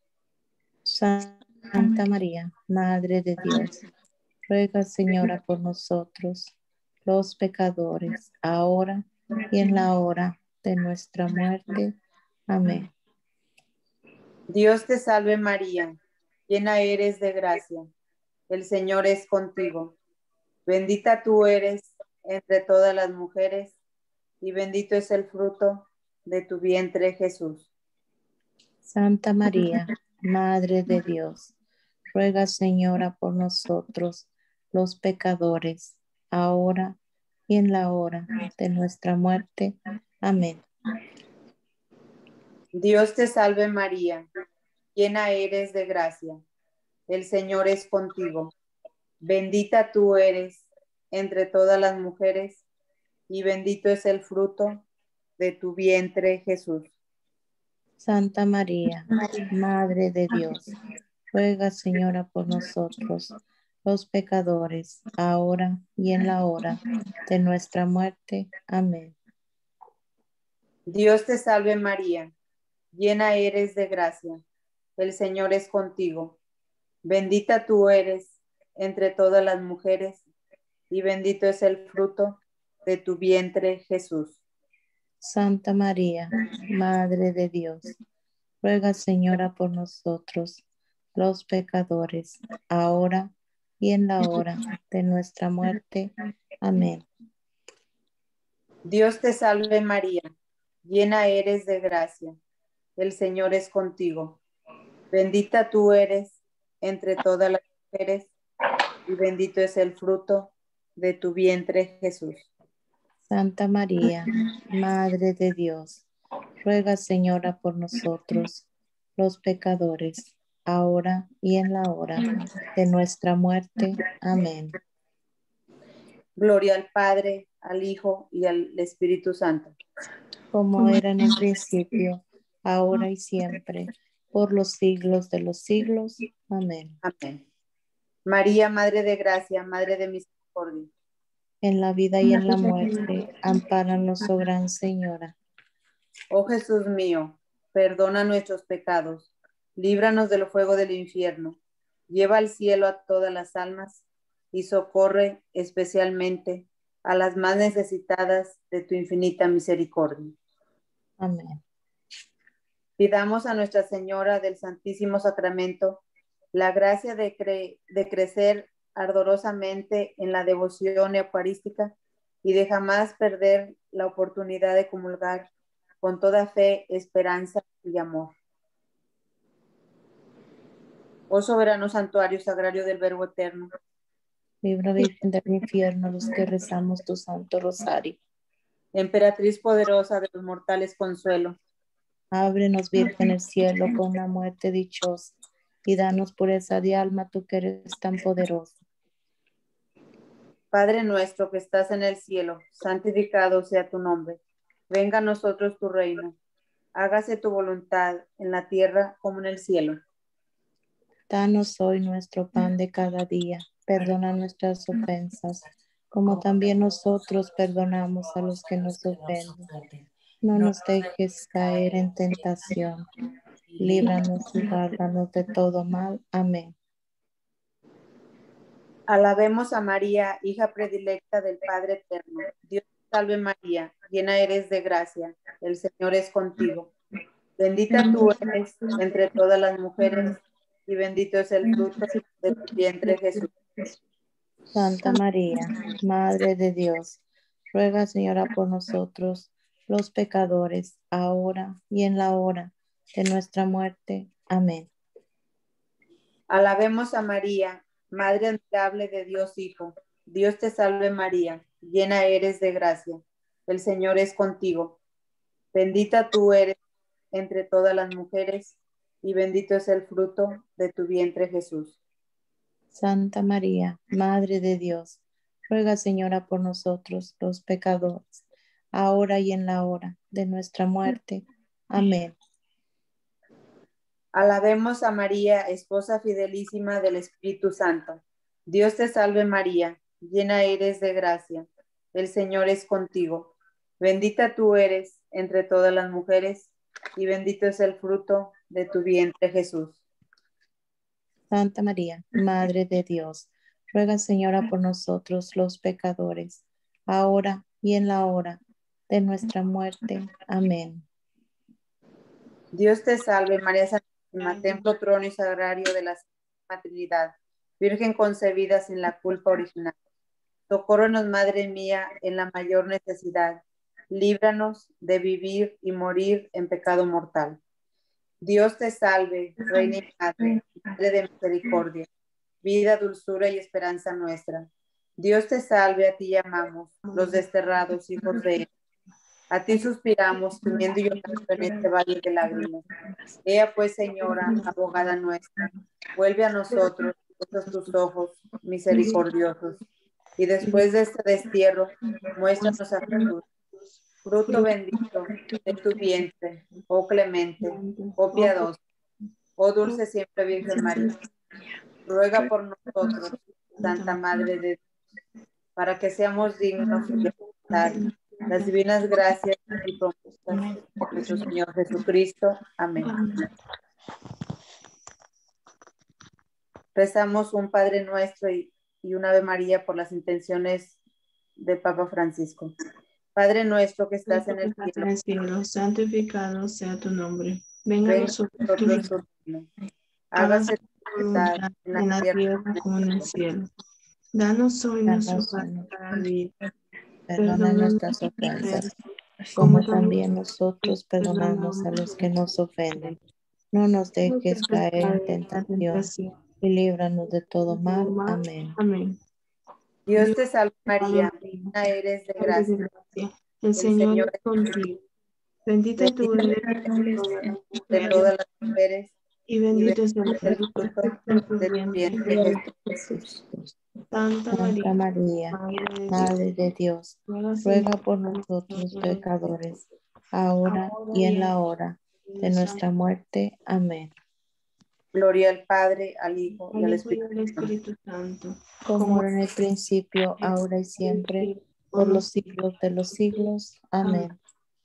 Santa María, Madre de Dios, ruega, Señora, por nosotros los pecadores, ahora y en la hora de nuestra muerte. Amén. Dios te salve María, llena eres de gracia. El Señor es contigo. Bendita tú eres entre todas las mujeres y bendito es el fruto de tu vientre, Jesús. Santa María, Madre de Dios, ruega, Señora, por nosotros los pecadores, ahora y en la hora de nuestra muerte. Amén. Dios te salve María, llena eres de gracia. El Señor es contigo. Bendita tú eres entre todas las mujeres y bendito es el fruto de tu vientre, Jesús. Santa María, Madre de Dios, ruega, Señora, por nosotros los pecadores, ahora y en la hora de nuestra muerte. Amén. Dios te salve María, llena eres de gracia. El Señor es contigo. Bendita tú eres entre todas las mujeres y bendito es el fruto de tu vientre, Jesús. Santa María, Madre de Dios, ruega, Señora, por nosotros los pecadores, ahora y en la hora de nuestra muerte. Amén. Dios te salve María, llena eres de gracia. El Señor es contigo. Bendita tú eres entre todas las mujeres y bendito es el fruto de tu vientre, Jesús. Santa María, Madre de Dios, ruega, Señora, por nosotros, los pecadores, ahora y en la hora de nuestra muerte. Amén. Gloria al Padre, al Hijo y al Espíritu Santo. Como era en el principio, ahora y siempre, por los siglos de los siglos. Amén. Amén. María, Madre de Gracia, Madre de Misericordia. En la vida y en la muerte, ampáranos, oh Gran Señora. Oh Jesús mío, perdona nuestros pecados, líbranos del fuego del infierno, lleva al cielo a todas las almas y socorre especialmente a las más necesitadas de tu infinita misericordia. Amén. Pidamos a Nuestra Señora del Santísimo Sacramento la gracia de, cre de crecer ardorosamente en la devoción eucarística y de jamás perder la oportunidad de comulgar con toda fe, esperanza y amor. Oh soberano santuario sagrario del Verbo Eterno, Libra, Virgen del infierno, los que rezamos tu santo rosario. emperatriz poderosa de los mortales consuelo, ábrenos, Virgen, el cielo con una muerte dichosa, y danos pureza de alma, tú que eres tan poderoso. Padre nuestro que estás en el cielo, santificado sea tu nombre. Venga a nosotros tu reino. Hágase tu voluntad en la tierra como en el cielo. Danos hoy nuestro pan de cada día. Perdona nuestras ofensas, como también nosotros perdonamos a los que nos ofenden. No nos dejes caer en tentación. Líbranos y guárdanos de todo mal. Amén. Alabemos a María, hija predilecta del Padre Eterno. Dios te salve María, llena eres de gracia. El Señor es contigo. Bendita tú eres entre todas las mujeres y bendito es el fruto de tu vientre, Jesús. Santa María, Madre de Dios, ruega, Señora, por nosotros, los pecadores, ahora y en la hora de nuestra muerte. Amén. Alabemos a María, Madre admirable de Dios Hijo. Dios te salve María, llena eres de gracia. El Señor es contigo. Bendita tú eres entre todas las mujeres y bendito es el fruto de tu vientre, Jesús. Santa María, Madre de Dios, ruega, Señora, por nosotros, los pecadores, ahora y en la hora de nuestra muerte. Amén. Alabemos a María, esposa fidelísima del Espíritu Santo. Dios te salve María, llena eres de gracia. El Señor es contigo. Bendita tú eres entre todas las mujeres y bendito es el fruto de tu vientre, Jesús. Santa María, Madre de Dios, ruega, Señora, por nosotros los pecadores, ahora y en la hora de nuestra muerte. Amén. Dios te salve, María Santísima, templo, trono y sagrario de la Santísima Trinidad, Virgen concebida sin la culpa original. Socórrenos, Madre mía, en la mayor necesidad. Líbranos de vivir y morir en pecado mortal. Dios te salve, Reina y Madre, Madre de misericordia, vida, dulzura y esperanza nuestra. Dios te salve, a ti llamamos, los desterrados hijos de él. A ti suspiramos, gimiendo y llorando en este valle de lágrimas. Ea pues, Señora, abogada nuestra, vuelve a nosotros todos tus ojos misericordiosos, y después de este destierro, muéstranos a Jesús, fruto bendito de tu vientre, oh clemente, oh piadoso, oh dulce siempre Virgen María. Ruega por nosotros, Santa Madre de Dios, para que seamos dignos de alcanzar las divinas gracias y promesas de nuestro Señor Jesucristo. Amén. Rezamos un Padre Nuestro y, y un Ave María por las intenciones de Papa Francisco. Padre nuestro que estás en el cielo, en el cielo, santificado sea tu nombre. Venga a venga a nosotros tu nosotros tu reino. reino. Hágase Hágase tu tu voluntad voluntad en la tierra como en el cielo. Danos hoy nuestro Danos pan hoy cada día. Perdona nuestras ofensas, como también nosotros perdonamos a los que nos ofenden. No nos dejes caer en tentación y líbranos de todo mal. Amén. Amén. Dios te salve María, llena eres de gracia. El Señor es contigo. Bendita tú eres de todas las mujeres y bendito es el el fruto fruto de tu de tu vientre, vientre, Jesús. Santa Santa María, María, Madre de Dios, Madre de Dios, ruega por nosotros pecadores, ahora y en la hora de nuestra muerte. Amén. Gloria al Padre, al Hijo y al al Hijo y Espíritu al Espíritu Santo, Como era en el principio, ahora y siempre, por los siglos de los siglos. Amén.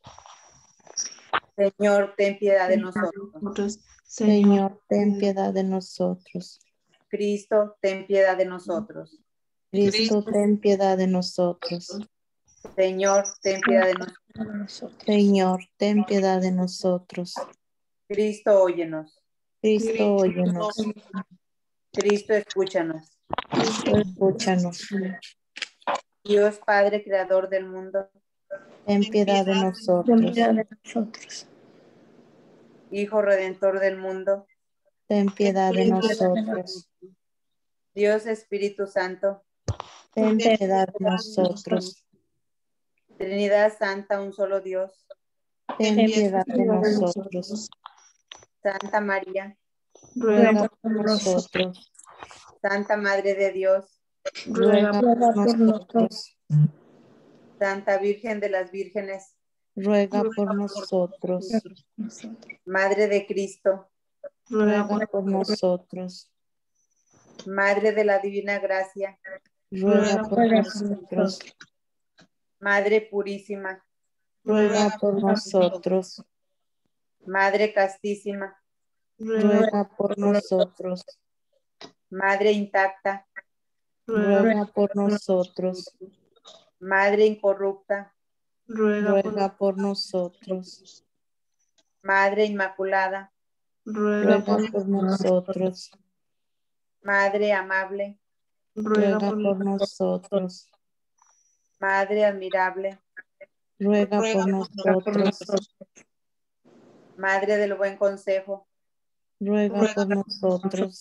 Señor, ten piedad de nosotros. nosotros. Señor, ten piedad de nosotros. Cristo, ten piedad de nosotros. Cristo, ten piedad de nosotros. Señor, ten piedad de nosotros. Señor, ten piedad de nosotros. Cristo, óyenos. Cristo, óyenos. Cristo, escúchanos. Cristo, escúchanos. Dios Padre, Creador del mundo. Ten piedad de nosotros. Hijo Redentor del mundo. Ten piedad de nosotros. Dios Espíritu Santo. Ten piedad de nosotros. Trinidad Santa, un solo Dios. Ten piedad de nosotros. Santa María. Ruega por nosotros. Santa Madre de Dios. Ruega por nosotros. Santa Virgen de las Vírgenes. Ruega por nosotros. Madre de Cristo. Ruega por nosotros. Madre de la Divina Gracia. Ruega por nosotros. Madre Purísima. Ruega por nosotros. Madre Castísima. Ruega por nosotros. Madre Intacta. Ruega por nosotros. Madre Incorrupta. Ruega por nosotros. Madre Inmaculada. Ruega por nosotros. Madre Amable. Ruega por nosotros. Madre Admirable. Ruega por nosotros. Madre del Buen Consejo. Ruega por nosotros.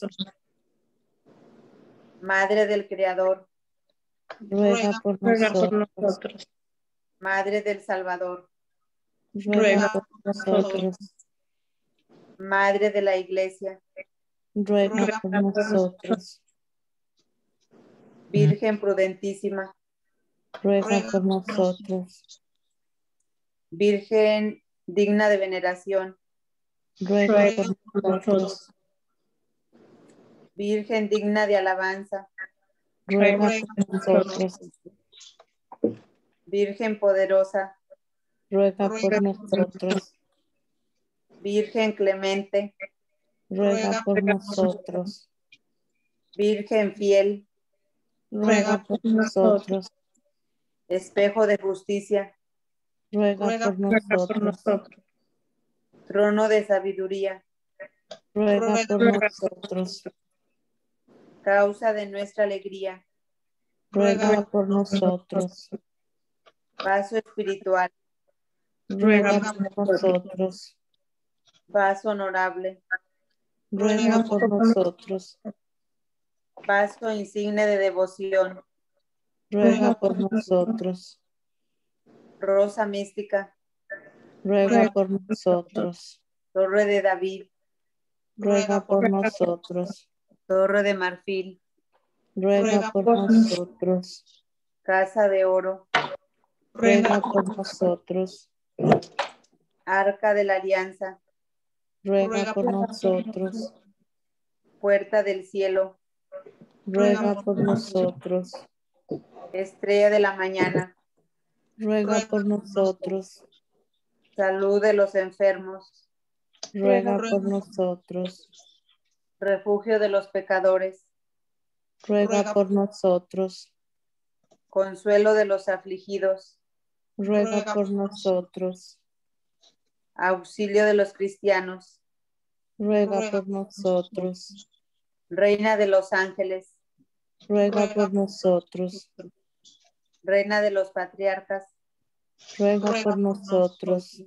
Madre del Creador. Ruega por nosotros. Madre del Salvador. Ruega por nosotros. Madre de la Iglesia. Ruega por nosotros. Virgen prudentísima. Ruega por nosotros. Virgen digna de veneración. Ruega por nosotros. Virgen digna de alabanza. Ruega por nosotros. Virgen poderosa. Ruega por nosotros. Virgen clemente. Ruega por nosotros. Virgen fiel. Ruega por nosotros. Espejo de justicia. Ruega por nosotros. Trono de sabiduría. Ruega por nosotros. Causa de nuestra alegría. Ruega por nosotros. Vaso espiritual. Ruega por nosotros. Vaso honorable. Ruega por nosotros. Vaso insigne de devoción. Ruega por nosotros. Rosa mística. Ruega por nosotros. Torre de David. Ruega por nosotros. Torre de marfil. Ruega por nosotros. Casa de oro. Ruega por nosotros. Arca de la alianza. Ruega por nosotros. Puerta del cielo. Ruega por nosotros. Estrella de la mañana. Ruega por nosotros. Salud de los enfermos. Ruega por nosotros. Refugio de los pecadores. Ruega por nosotros. Consuelo de los afligidos. Ruega por nosotros. Auxilio de los cristianos. Ruega por nosotros. Reina de los ángeles. Ruega por nosotros. Reina de los patriarcas. Ruega por nosotros.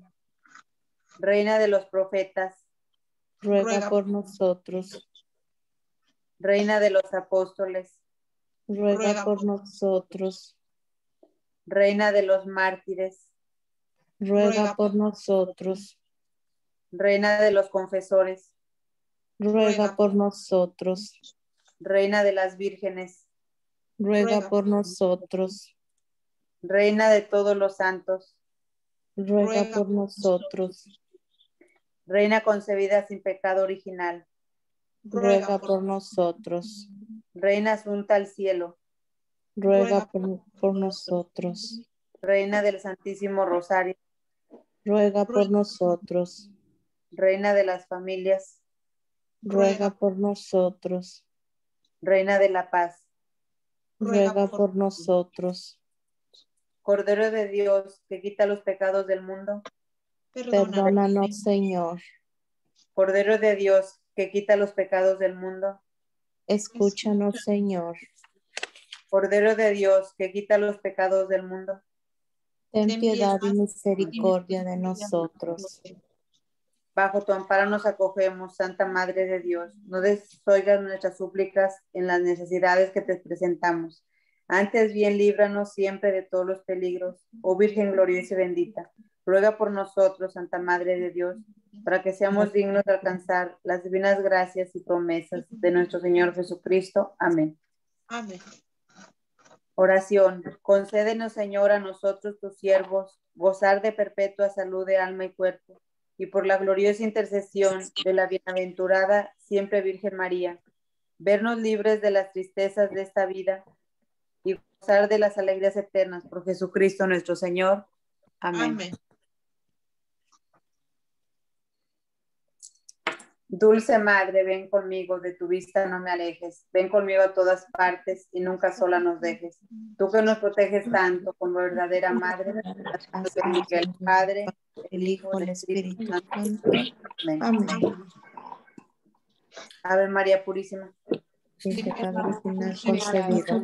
Reina de los profetas. Ruega por nosotros. Reina de los apóstoles, ruega por nosotros. Reina de los mártires, Ruega por nosotros. Reina de los confesores, Ruega por nosotros. Reina de las vírgenes, Ruega por nosotros. Reina de todos los santos, Ruega por nosotros. Reina concebida sin pecado original, Ruega por nosotros. Reina asunta al cielo, Ruega por, por nosotros. Reina del Santísimo Rosario, Ruega por nosotros. Reina de las familias, Ruega por nosotros. Reina de la paz, Ruega por nosotros. Cordero de Dios que quita los pecados del mundo, Perdónanos, Señor. Cordero de Dios que quita los pecados del mundo, Escúchanos, Señor. Cordero de Dios que quita los pecados del mundo, Ten piedad y misericordia de nosotros. bajo tu amparo nos acogemos, Santa Madre de Dios. No desoigas nuestras súplicas en las necesidades que te presentamos. Antes bien, líbranos siempre de todos los peligros. Oh Virgen gloriosa y bendita, ruega por nosotros, Santa Madre de Dios, para que seamos dignos de alcanzar las divinas gracias y promesas de nuestro Señor Jesucristo. Amén. Amén. Oración. Concédenos, Señor, a nosotros, tus siervos, gozar de perpetua salud de alma y cuerpo, y por la gloriosa intercesión de la bienaventurada siempre Virgen María, vernos libres de las tristezas de esta vida y gozar de las alegrías eternas por Jesucristo nuestro Señor. Amén. Amén. Dulce Madre, ven conmigo, de tu vista no me alejes. Ven conmigo a todas partes y nunca sola nos dejes. Tú que nos proteges tanto como verdadera Madre, el Padre, el Hijo, el Espíritu Santo. Amén. Amén. Ave María Purísima. Sin pecado original concebida.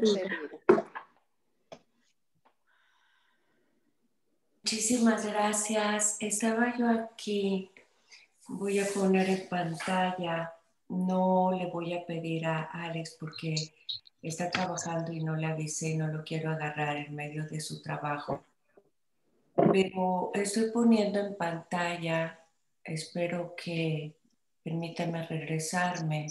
Muchísimas gracias. Estaba yo aquí. Voy a poner en pantalla. No le voy a pedir a Alex porque está trabajando y no le avisé y no lo quiero agarrar en medio de su trabajo. Pero estoy poniendo en pantalla. Espero que permítame regresarme.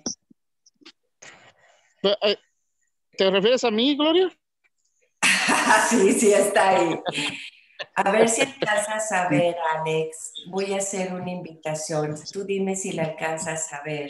¿Te refieres a mí, Gloria? Sí, sí, está ahí. A ver si alcanzas a ver, Alex. Voy a hacer una invitación. Tú dime si la alcanzas a ver.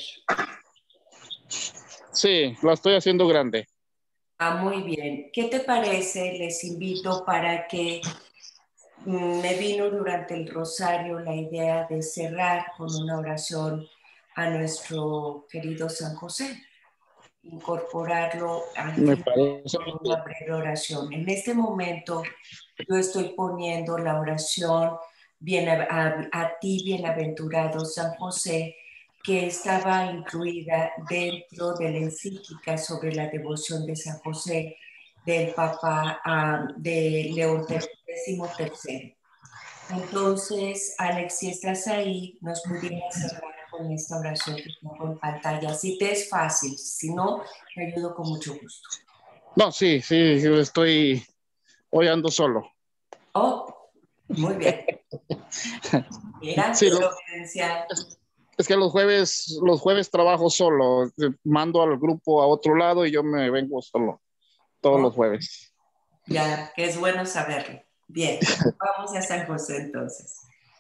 Sí, la estoy haciendo grande. Ah, muy bien. ¿Qué te parece? Les invito para que mm, me vino durante el rosario la idea de cerrar con una oración a nuestro querido San José. Incorporarlo al Me fin parece con una breve oración. En este momento yo estoy poniendo la oración bien a, a, a ti, bienaventurado San José, que estaba incluida dentro de la encíclica sobre la devoción de San José del Papa uh, de León tercero. Entonces, Alex, si estás ahí, nos pudieras cerrar con esta oración que pongo en pantalla. Si te es fácil, si no, te ayudo con mucho gusto. No, sí, sí, estoy, hoy ando solo. Oh, muy bien. Mira, sí, lo, providencial. Es que los jueves, los jueves trabajo solo, mando al grupo a otro lado y yo me vengo solo, todos oh. los jueves. Ya, que es bueno saberlo. Bien, vamos a San José entonces.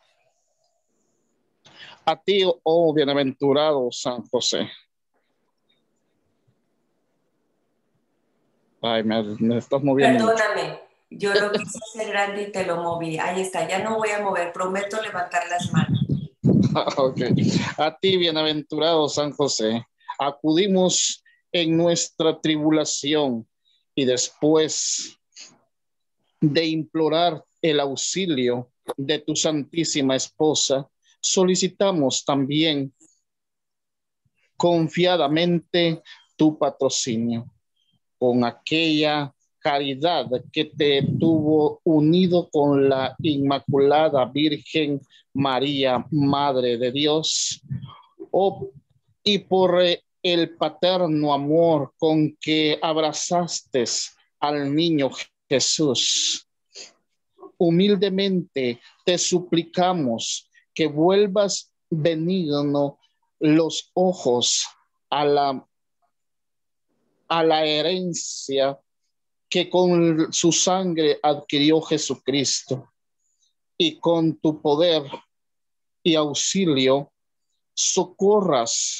A ti, oh bienaventurado San José. Ay, me, me estás moviendo. Perdóname, mucho. Yo lo quise hacer grande y te lo moví. Ahí está, ya no voy a mover, prometo levantar las manos. Ok. A ti, bienaventurado San José, acudimos en nuestra tribulación y después de implorar el auxilio de tu santísima esposa, solicitamos también confiadamente tu patrocinio con aquella caridad que te tuvo unido con la Inmaculada Virgen María, Madre de Dios, oh, y por el paterno amor con que abrazaste al niño Jesús. Humildemente te suplicamos que vuelvas benigno los ojos a la, a la herencia que con su sangre adquirió Jesucristo, y con tu poder y auxilio socorras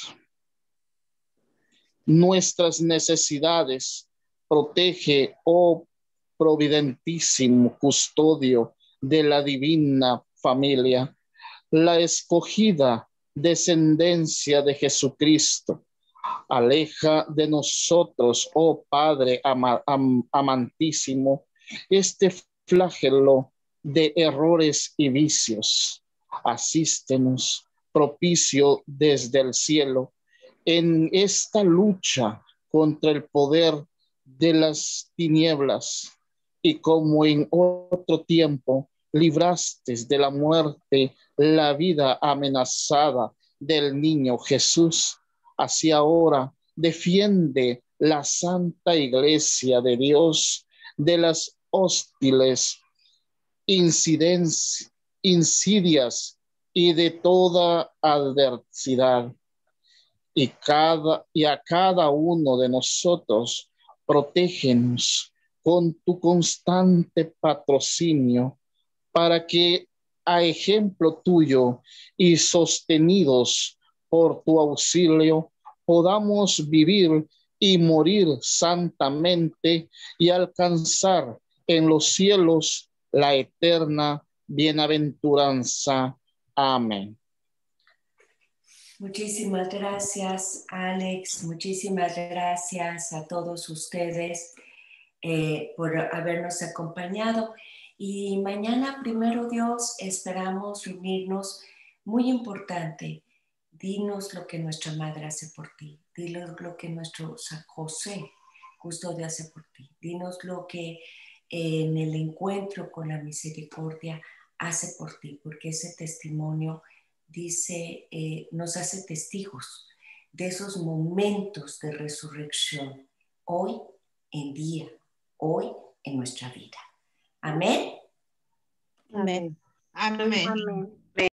nuestras necesidades. Protege, oh providentísimo custodio de la divina familia, la escogida descendencia de Jesucristo. Aleja de nosotros, oh Padre ama, am, amantísimo, este flagelo de errores y vicios. Asístenos, propicio desde el cielo, en esta lucha contra el poder de las tinieblas, y como en otro tiempo libraste de la muerte la vida amenazada del niño Jesús, así ahora defiende la Santa Iglesia de Dios de las hostiles incidencias, insidias y de toda adversidad. Y, cada, y a cada uno de nosotros protégenos con tu constante patrocinio, para que a ejemplo tuyo y sostenidos por tu auxilio podamos vivir y morir santamente y alcanzar en los cielos la eterna bienaventuranza. Amén. Muchísimas gracias, Alex. Muchísimas gracias a todos ustedes eh, por habernos acompañado. Y mañana, primero Dios, esperamos reunirnos. Muy importante, dinos lo que nuestra madre hace por ti. Dinos lo que nuestro San José custodio hace por ti. Dinos lo que eh, en el encuentro con la misericordia hace por ti, porque ese testimonio dice, eh, nos hace testigos de esos momentos de resurrección hoy en día, hoy en nuestra vida. Amén. Amén. Amén. Amén.